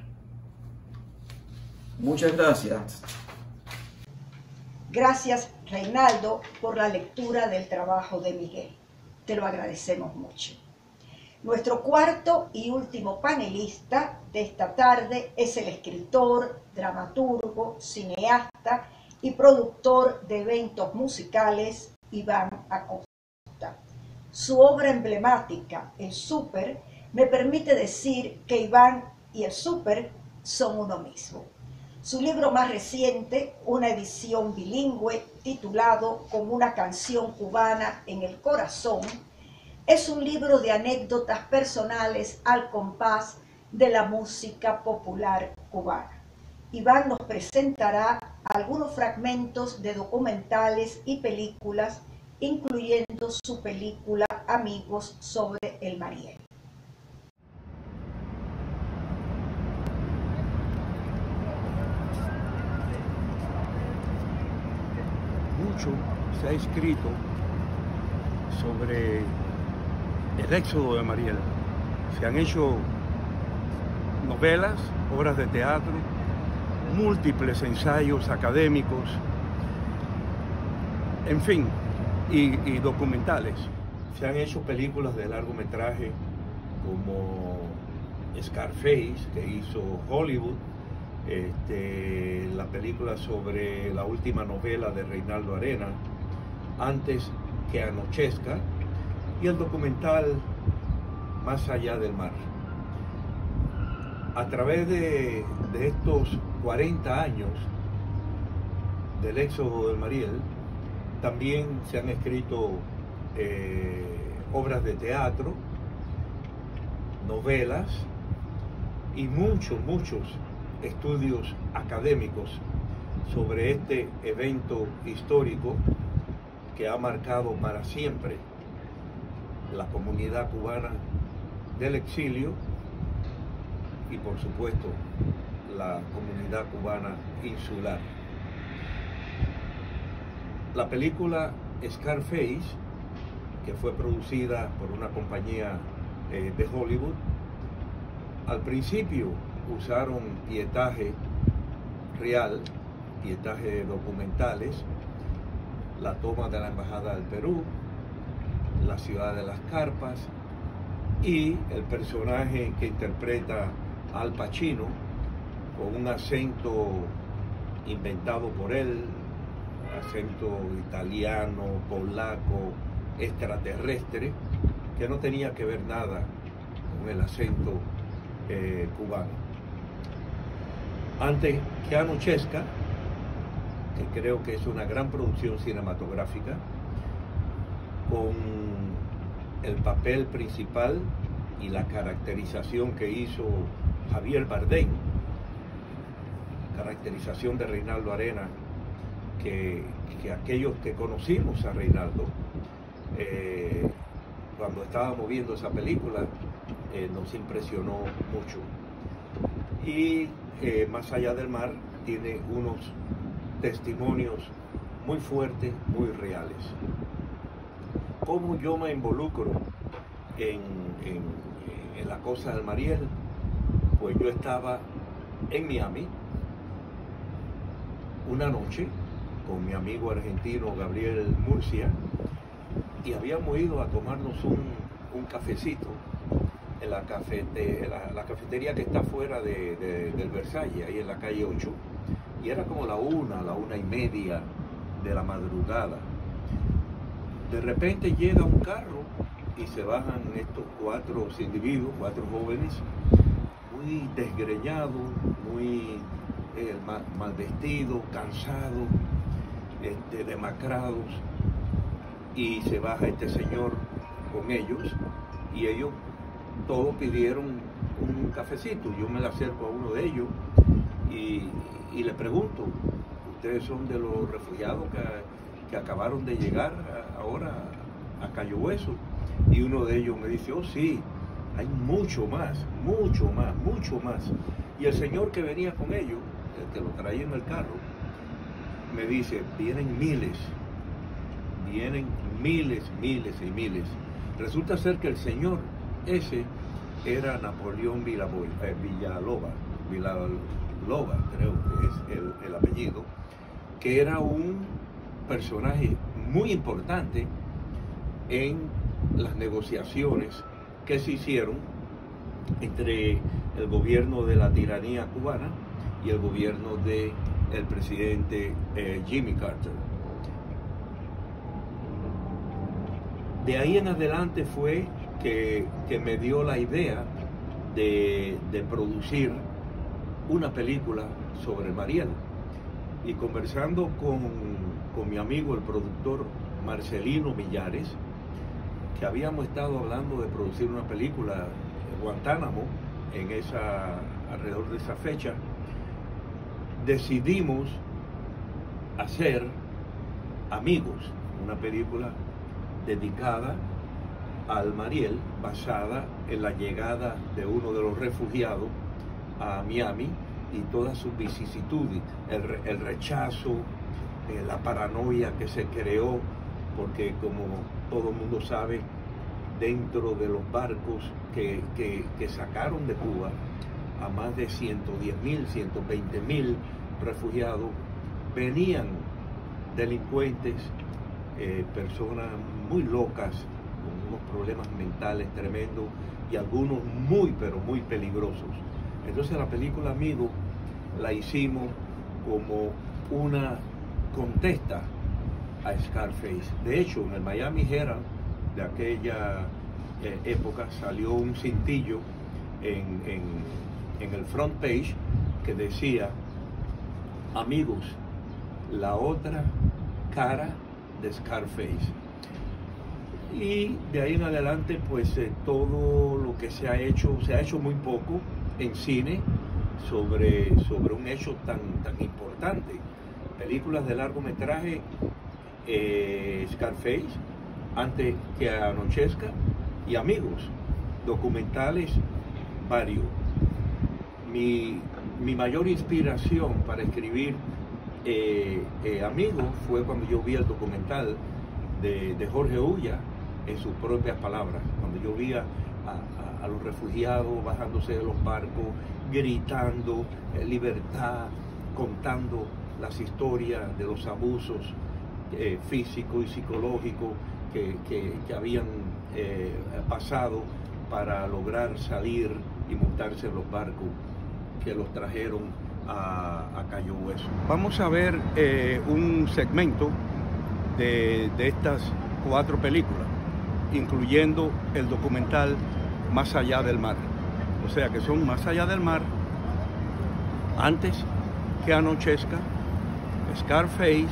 Muchas gracias. Gracias, Reinaldo, por la lectura del trabajo de Miguel. Te lo agradecemos mucho. Nuestro cuarto y último panelista de esta tarde es el escritor, dramaturgo, cineasta y productor de eventos musicales Iván Acosta. Su obra emblemática, El Súper, me permite decir que Iván y el súper son uno mismo. Su libro más reciente, una edición bilingüe titulado Como una canción cubana en el corazón, es un libro de anécdotas personales al compás de la música popular cubana. Iván nos presentará algunos fragmentos de documentales y películas, incluyendo su película Amigos sobre el Mariel. Mucho se ha escrito sobre el éxodo de Mariel. Se han hecho novelas, obras de teatro, múltiples ensayos académicos, en fin, y, y documentales. Se han hecho películas de largometraje como Scarface, que hizo Hollywood, este, la película sobre la última novela de Reinaldo Arena, Antes que anochezca, y el documental Más allá del mar. A través de, de estos cuarenta años del éxodo del Mariel, también se han escrito eh, obras de teatro, novelas y muchos, muchos estudios académicos sobre este evento histórico que ha marcado para siempre la comunidad cubana del exilio y, por supuesto, la comunidad cubana insular. La película Scarface, que fue producida por una compañía eh, de Hollywood, al principio usaron pietaje real, pietaje documentales, la toma de la Embajada del Perú, la ciudad de las carpas y el personaje que interpreta Al Pacino con un acento inventado por él, acento italiano, polaco, extraterrestre, que no tenía que ver nada con el acento eh, cubano. Antes que anochezca, que creo que es una gran producción cinematográfica, con el papel principal y la caracterización que hizo Javier Bardem, caracterización de Reinaldo Arena, que, que aquellos que conocimos a Reinaldo, eh, cuando estábamos viendo esa película, eh, nos impresionó mucho. Y eh, Más allá del mar tiene unos testimonios muy fuertes, muy reales. ¿Cómo yo me involucro en, en, en la cosa del Mariel? Pues yo estaba en Miami una noche con mi amigo argentino Gabriel Murcia y habíamos ido a tomarnos un, un cafecito en la, cafete, la, la cafetería que está fuera de, de, del Versalles, ahí en la calle ocho, y era como la una, la una y media de la madrugada. De repente llega un carro y se bajan estos cuatro individuos, cuatro jóvenes, muy desgreñados, muy eh, mal, mal vestidos, cansados, este, demacrados, y se baja este señor con ellos y ellos todos pidieron un cafecito. Yo me le acerco a uno de ellos y, y le pregunto: ¿ustedes son de los refugiados que, que acabaron de llegar ahora a Cayo Hueso? Y uno de ellos me dice: oh sí, hay mucho más, mucho más, mucho más. Y el señor que venía con ellos, el que lo traía en el carro, me dice, vienen miles, vienen miles, miles y miles. Resulta ser que el señor ese era Napoleón Villalobos, eh, Villalobos, Villalobos, creo que es el, el apellido, que era un personaje muy importante en las negociaciones que se hicieron entre el gobierno de la tiranía cubana y el gobierno del presidente eh, Jimmy Carter. De ahí en adelante fue que, que me dio la idea de, de producir una película sobre Mariel. Y conversando con, con mi amigo, el productor Marcelino Millares, que habíamos estado hablando de producir una película en Guantánamo, en esa, alrededor de esa fecha, decidimos hacer Amigos, una película dedicada al Mariel, basada en la llegada de uno de los refugiados a Miami y todas sus vicisitudes, el, el rechazo, eh, la paranoia que se creó, porque como todo el mundo sabe, dentro de los barcos que, que, que sacaron de Cuba a más de ciento diez mil, ciento veinte mil refugiados, venían delincuentes, eh, personas muy locas, con unos problemas mentales tremendos y algunos muy, pero muy peligrosos. Entonces la película Amigo la hicimos como una contesta a Scarface. De hecho, en el Miami Herald de aquella eh, época salió un cintillo en, en, en el front page que decía: Amigos, la otra cara de Scarface. Y de ahí en adelante, pues eh, todo lo que se ha hecho, se ha hecho muy poco en cine sobre, sobre un hecho tan, tan importante. Películas de largometraje, eh, Scarface, Antes que anochezca, y Amigos, documentales varios. Mi, mi mayor inspiración para escribir eh, eh, Amigos fue cuando yo vi el documental de, de Jorge Ulla, en sus propias palabras, cuando yo vi a, a, a los refugiados bajándose de los barcos, gritando eh, libertad, contando las historias de los abusos eh, físicos y psicológicos que, que, que habían eh, pasado para lograr salir y montarse en los barcos que los trajeron a, a Cayo Hueso. Vamos a ver eh, un segmento de, de estas cuatro películas, incluyendo el documental Más allá del mar. O sea que son Más allá del mar, Antes que anochezca, Scarface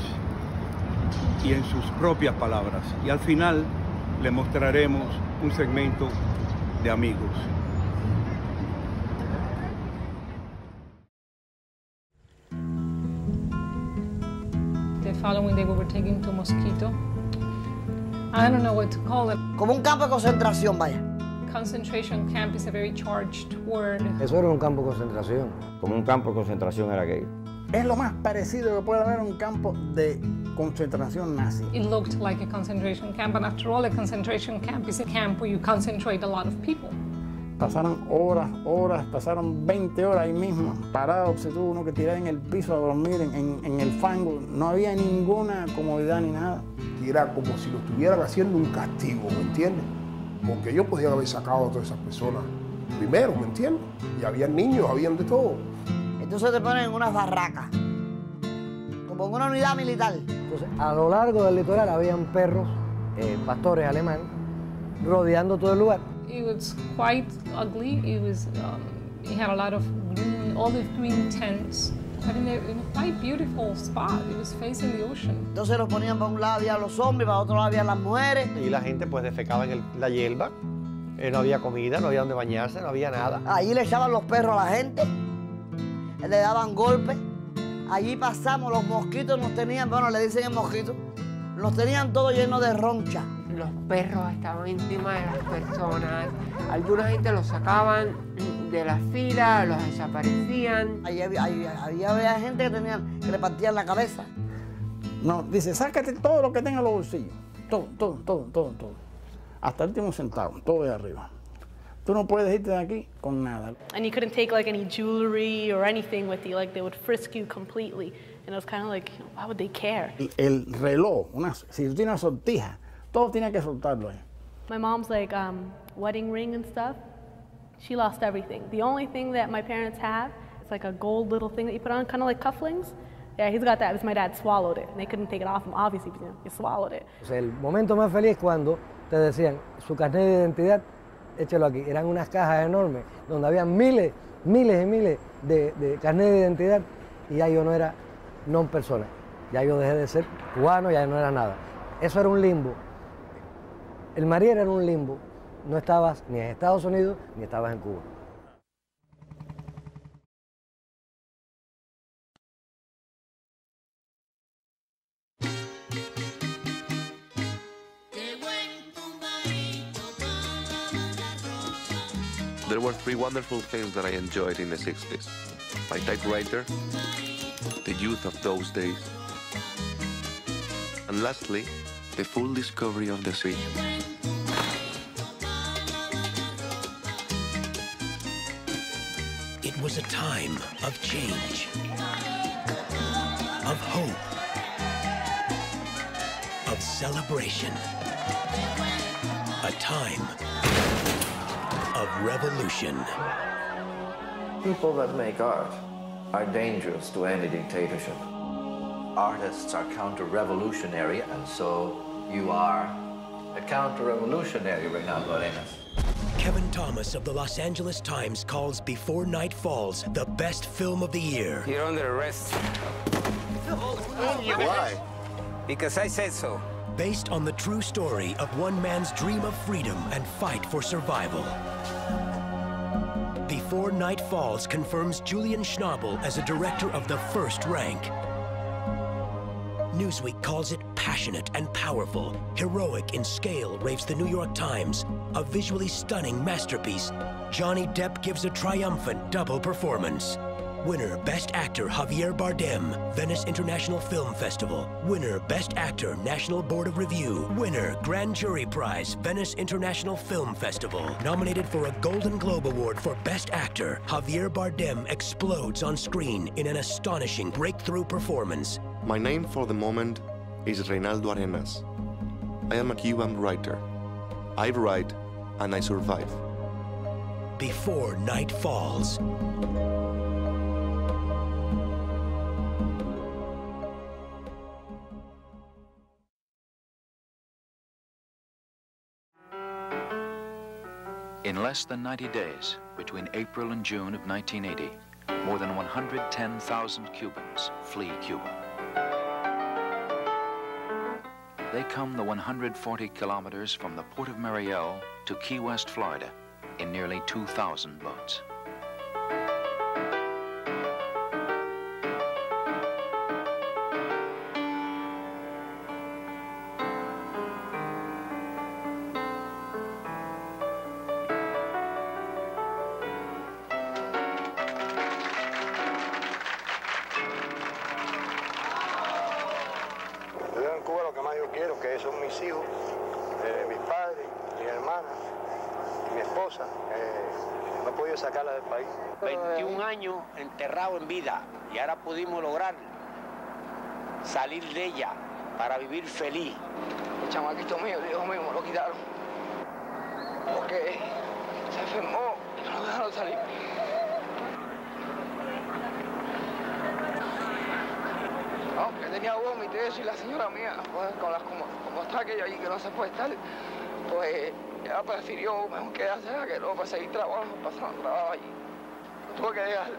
y En sus propias palabras. Y al final le mostraremos un segmento de Amigos. The following day we were taken to Mosquito. I don't know what to call it. Como un campo de concentración, vaya. Concentration camp is a very charged word. Eso era un campo de concentración. Como un campo de concentración era aquello. Es lo más parecido que puede haber a un campo de concentración nazi. It looked like a concentration camp, and after all, a concentration camp is a camp where you concentrate a lot of people. Pasaron horas, horas, pasaron veinte horas ahí mismo, parados, se tuvo uno que tirar en el piso a dormir, en, en, en el fango. No había ninguna comodidad ni nada. Y era como si lo estuvieran haciendo un castigo, ¿me entiendes? Porque ellos podían haber sacado a todas esas personas primero, ¿me entiendes? Y había niños, habían de todo. Entonces te ponen en unas barracas, como en una unidad militar. Entonces, a lo largo del litoral habían perros, eh, pastores alemanes, rodeando todo el lugar. It was quite ugly. It was, um, it had a lot of green, olive green tents, but in a, in a quite beautiful spot. It was facing the ocean. Entonces los ponían para un lado había los hombres, para otro lado había las mujeres. Y la gente pues defecaba en el, la hierba, eh, no había comida, no había donde bañarse, no había nada. Allí le echaban los perros a la gente, le daban golpes. Allí pasamos, los mosquitos nos tenían, bueno, le dicen el mosquito, nos tenían todo lleno de roncha. los perros estaban encima de las personas. Alguna gente los sacaban de la fila, los desaparecían. Ahí había, ahí había, había gente que, tenía, que le partían la cabeza. No, dice, sácate todo lo que tenga en los bolsillos. Todo, todo, todo, todo, todo. Hasta el último centavo, todo de arriba. Tú no puedes irte de aquí con nada. And you couldn't take like any jewelry or anything with you. Like they would frisk you completely. And it was kind of like, why would they care? El, el reloj, una, si tú tienes una sortija, todo tiene que soltarlo ahí. My mom's like um, wedding ring and stuff. She lost everything. The only thing that my parents have is like a gold little thing that you put on, kind of like cufflinks. Yeah, he's got that because my dad swallowed it. And they couldn't take it off him, obviously, because he swallowed it. O sea, el momento más feliz es cuando te decían, su carnet de identidad, échalo aquí. Eran unas cajas enormes donde había miles, miles y miles de, de carnet de identidad y ya yo no era non persona. Ya yo dejé de ser cubano, ya no era nada. Eso era un limbo. El Mariel era un limbo. No estabas ni en Estados Unidos ni estabas en Cuba. There were three wonderful things that I enjoyed in the sixties. My typewriter, the youth of those days, and lastly, the full discovery of the sea. It was a time of change, of hope, of celebration, a time of revolution. People that make art are dangerous to any dictatorship. Artists are counter-revolutionary, and so you are a counter-revolutionary, Reinaldo Arenas. Kevin Thomas of the Los Angeles Times calls Before Night Falls the best film of the year. You're under arrest. Why? Because I said so. Based on the true story of one man's dream of freedom and fight for survival. Before Night Falls confirms Julian Schnabel as a director of the first rank. Newsweek calls it passionate and powerful, heroic in scale, raves the New York Times. A visually stunning masterpiece. Johnny Depp gives a triumphant double performance. Winner, Best Actor, Javier Bardem, Venice International Film Festival. Winner, Best Actor, National Board of Review. Winner, Grand Jury Prize, Venice International Film Festival. Nominated for a Golden Globe Award for Best Actor, Javier Bardem explodes on screen in an astonishing breakthrough performance. My name for the moment is Reinaldo Arenas. I am a Cuban writer. I write and I survive. Before Night Falls. In less than ninety days, between April and June of nineteen eighty, more than one hundred ten thousand Cubans flee Cuba. They come the one hundred forty kilometers from the port of Mariel to Key West, Florida, in nearly two thousand boats. Yo en Cuba lo que más yo quiero, que son mis hijos, eh, mis padres, mis hermanas y mi esposa. Eh, no he podido sacarla del país. veintiún años enterrado en vida y ahora pudimos lograr salir de ella para vivir feliz. El chamaquito mío, Dios mío, me lo quitaron. Porque se enfermó y no lo dejaron salir. No, que tenía vómito y eso, y la señora mía, pues, con las, como, como está aquello allí que no se puede estar, pues ella prefirió mejor quedarse allá que no para seguir trabajando, pasando trabajo allí. Tuve que dejar.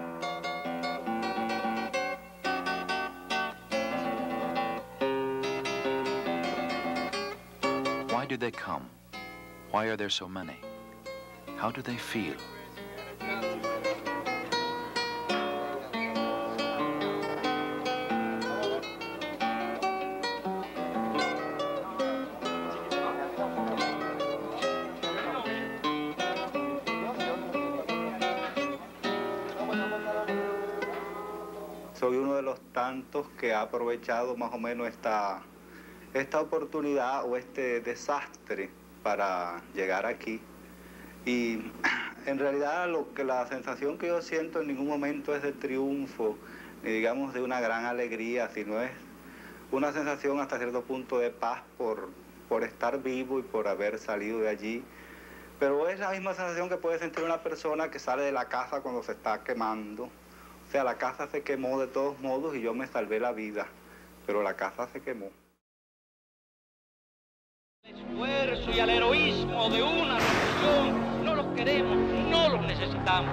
Why do they come? Why are there so many? How do they feel? tantos que ha aprovechado más o menos esta, esta oportunidad o este desastre para llegar aquí. Y en realidad lo que la sensación que yo siento en ningún momento es de triunfo, ni digamos de una gran alegría, sino es una sensación hasta cierto punto de paz por, por estar vivo y por haber salido de allí. Pero es la misma sensación que puede sentir una persona que sale de la casa cuando se está quemando. O sea, la casa se quemó de todos modos y yo me salvé la vida, pero la casa se quemó. El esfuerzo y al heroísmo de una revolución no los queremos, no los necesitamos.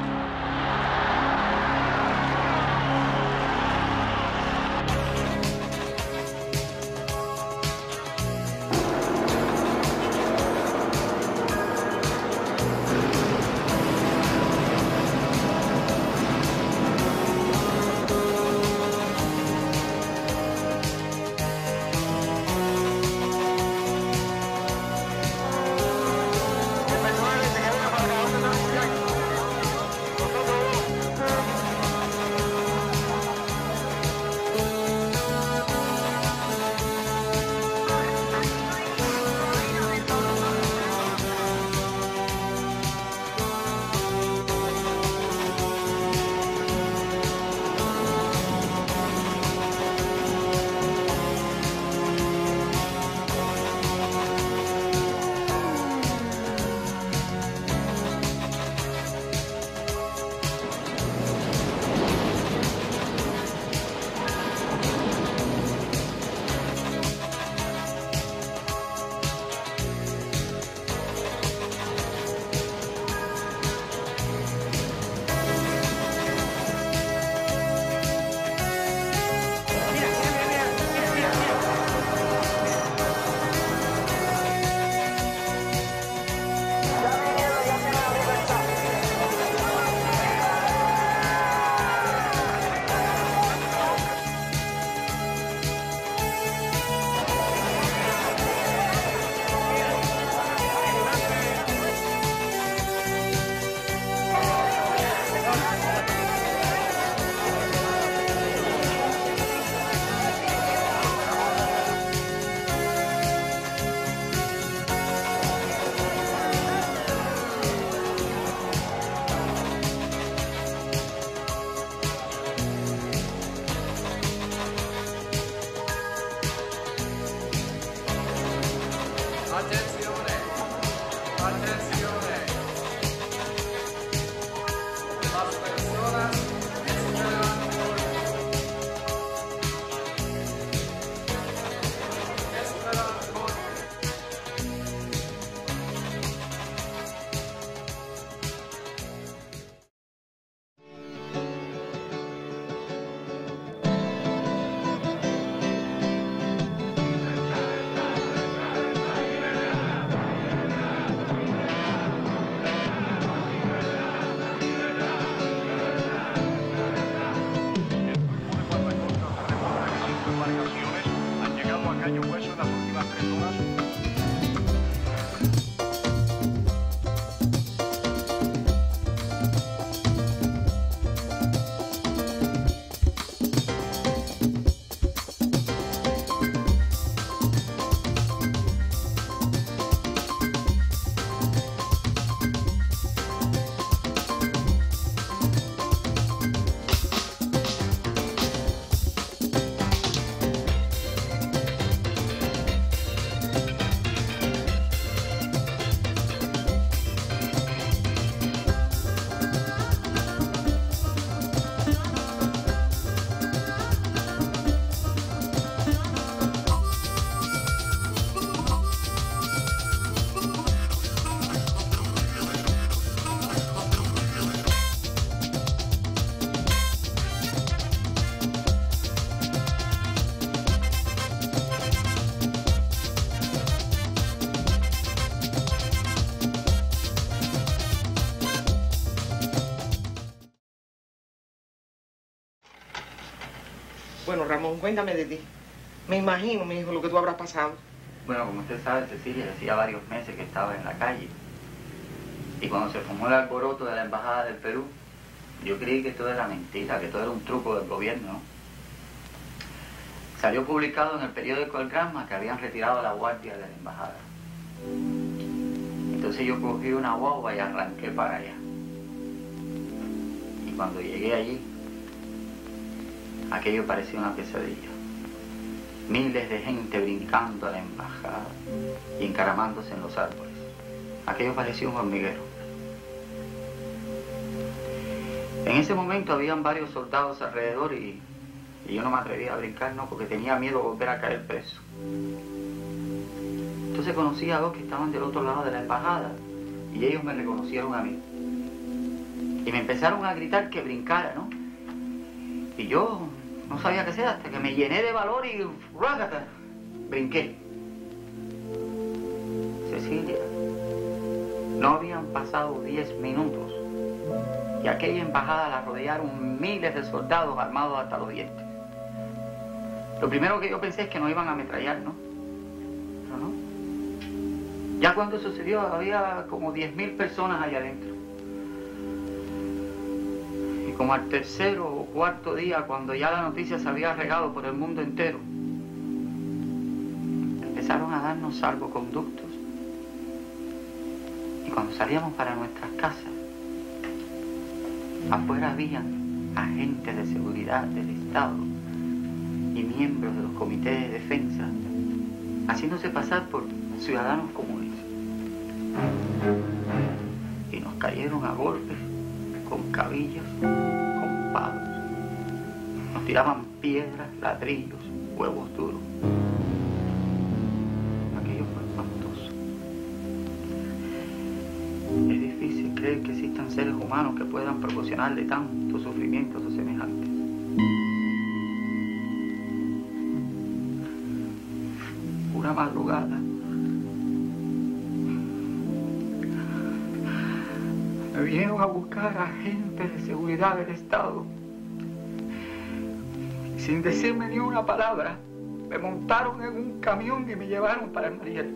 Bueno, Ramón, cuéntame de ti. Me imagino, mi hijo, lo que tú habrás pasado. Bueno, como usted sabe, Cecilia, hacía varios meses que estaba en la calle. Y cuando se formó el alboroto de la Embajada del Perú, yo creí que todo era mentira, que todo era un truco del gobierno, ¿no? Salió publicado en el periódico El Granma que habían retirado a la guardia de la embajada. Entonces yo cogí una guagua y arranqué para allá. Y cuando llegué allí, aquello parecía una pesadilla. Miles de gente brincando a la embajada y encaramándose en los árboles. Aquello parecía un hormiguero. En ese momento habían varios soldados alrededor y, y yo no me atrevía a brincar, no, porque tenía miedo de volver a caer preso. Entonces conocí a dos que estaban del otro lado de la embajada y ellos me reconocieron a mí. Y me empezaron a gritar que brincara, ¿no? Y yo no sabía qué hacer hasta que me llené de valor y ¡rágata! Brinqué. Cecilia, no habían pasado diez minutos y aquella embajada la rodearon miles de soldados armados hasta los dientes. Lo primero que yo pensé es que nos iban a ametrallar, ¿no? Pero no. Ya cuando sucedió había como diez mil personas allá adentro. Y como al tercero o cuarto día, cuando ya la noticia se había regado por el mundo entero, empezaron a darnos salvoconductos. Y cuando salíamos para nuestras casas, afuera habían agentes de seguridad del Estado y miembros de los comités de defensa haciéndose pasar por ciudadanos comunes. Y nos cayeron a golpes, con cabillas, con palos. Nos tiraban piedras, ladrillos, huevos duros. Aquello fue espantoso. Es difícil creer que existan seres humanos que puedan proporcionarle tanto sufrimiento a sus semejantes. Una madrugada, me vinieron a buscar agentes de seguridad del Estado. Y sin decirme ni una palabra, me montaron en un camión y me llevaron para el Mariel.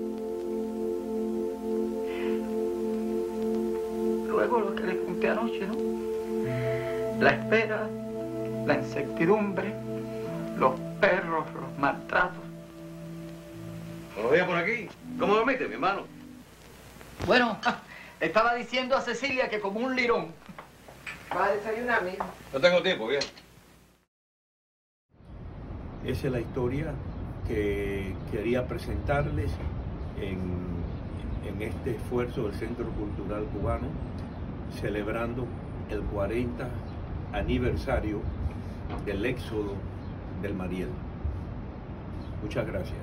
Luego lo que les conté anoche, ¿no? La espera, la incertidumbre, los perros, los maltratos. Buenos días por aquí. ¿Cómo dormiste, mi hermano? Bueno, estaba diciendo a Cecilia que como un lirón. Va a desayunar, mijo. No tengo tiempo, bien. Esa es la historia que quería presentarles en, en este esfuerzo del Centro Cultural Cubano, celebrando el cuarenta aniversario del éxodo del Mariel. Muchas gracias.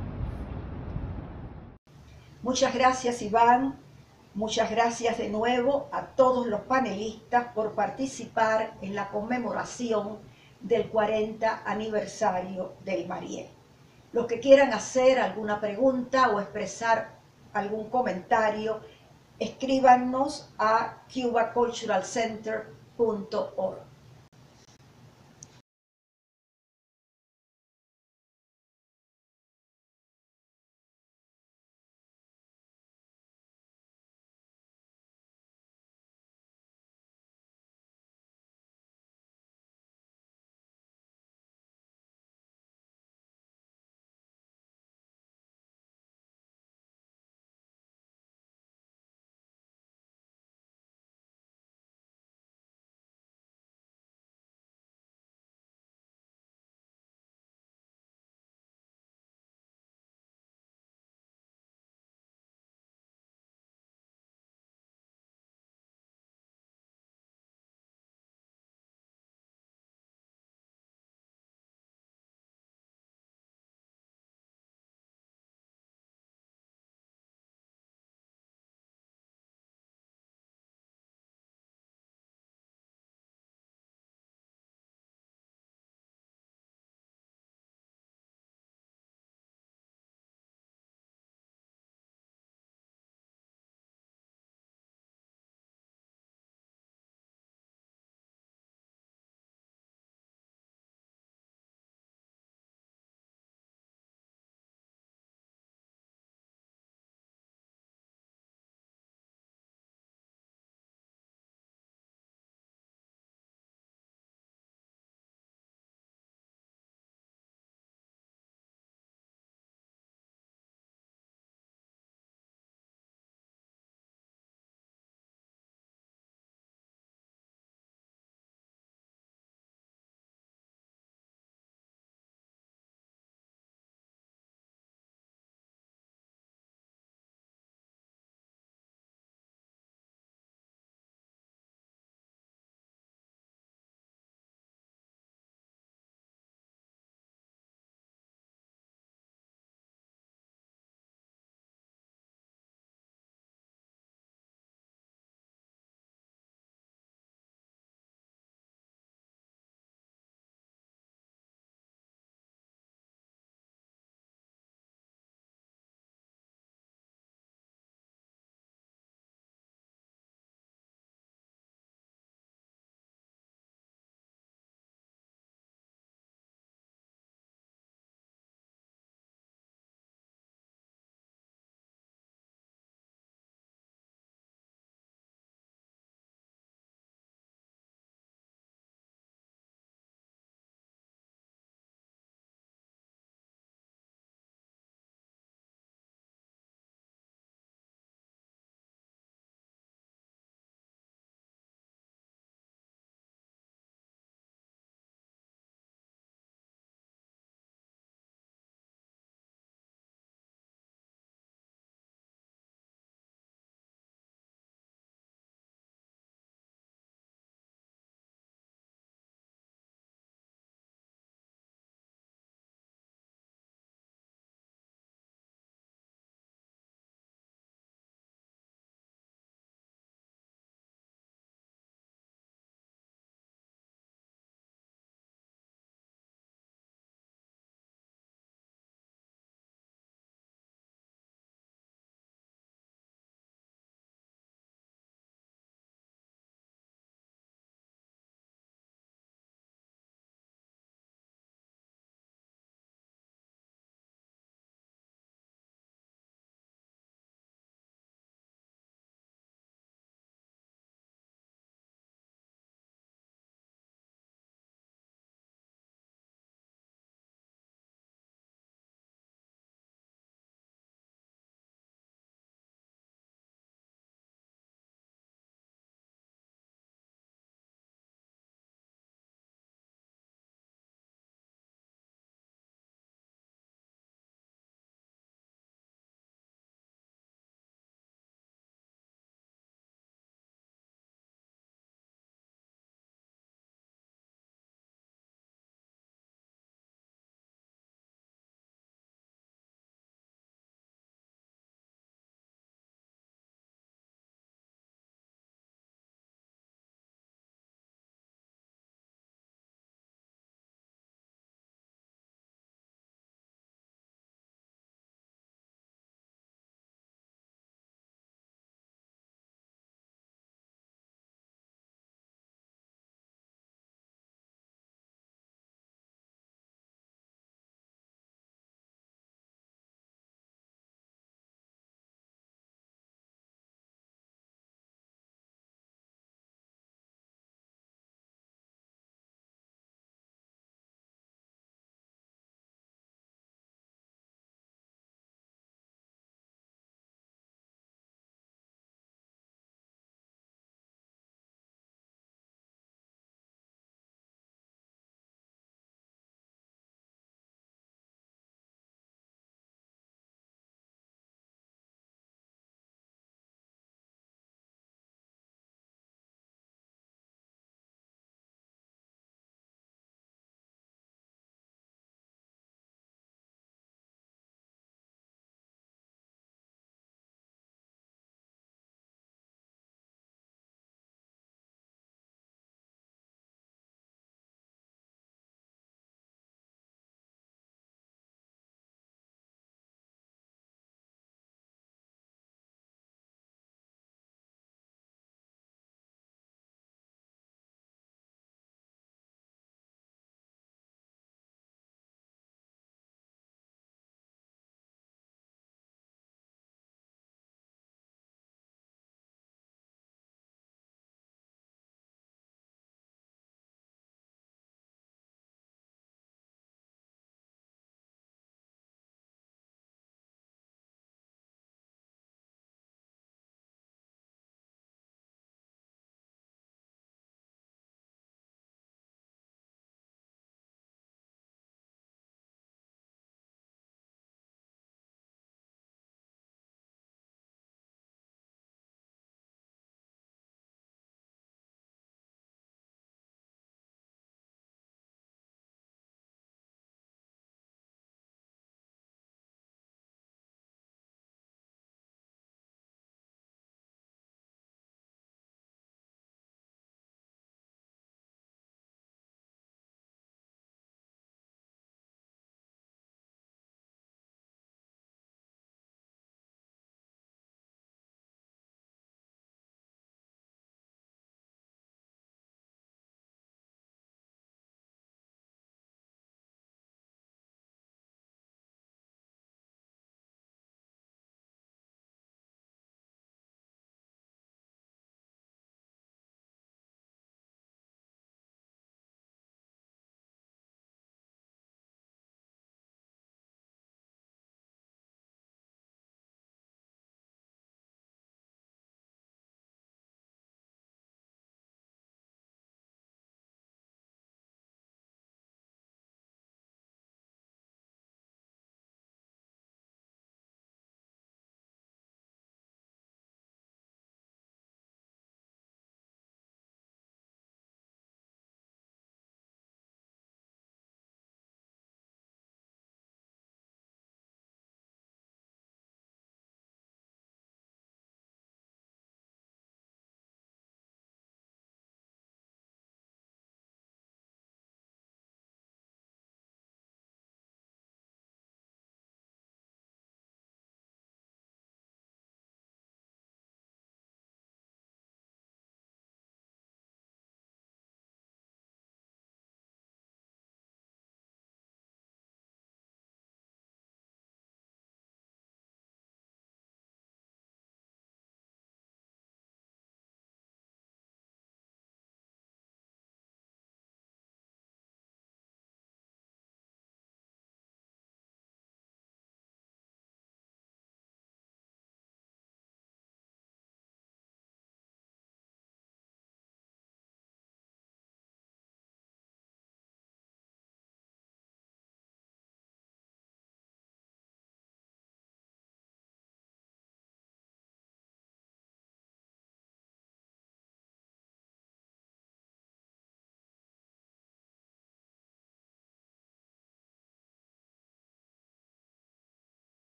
Muchas gracias, Iván. Muchas gracias de nuevo a todos los panelistas por participar en la conmemoración del cuarenta aniversario del Mariel. Los que quieran hacer alguna pregunta o expresar algún comentario, escríbanos a cuba cultural center punto org.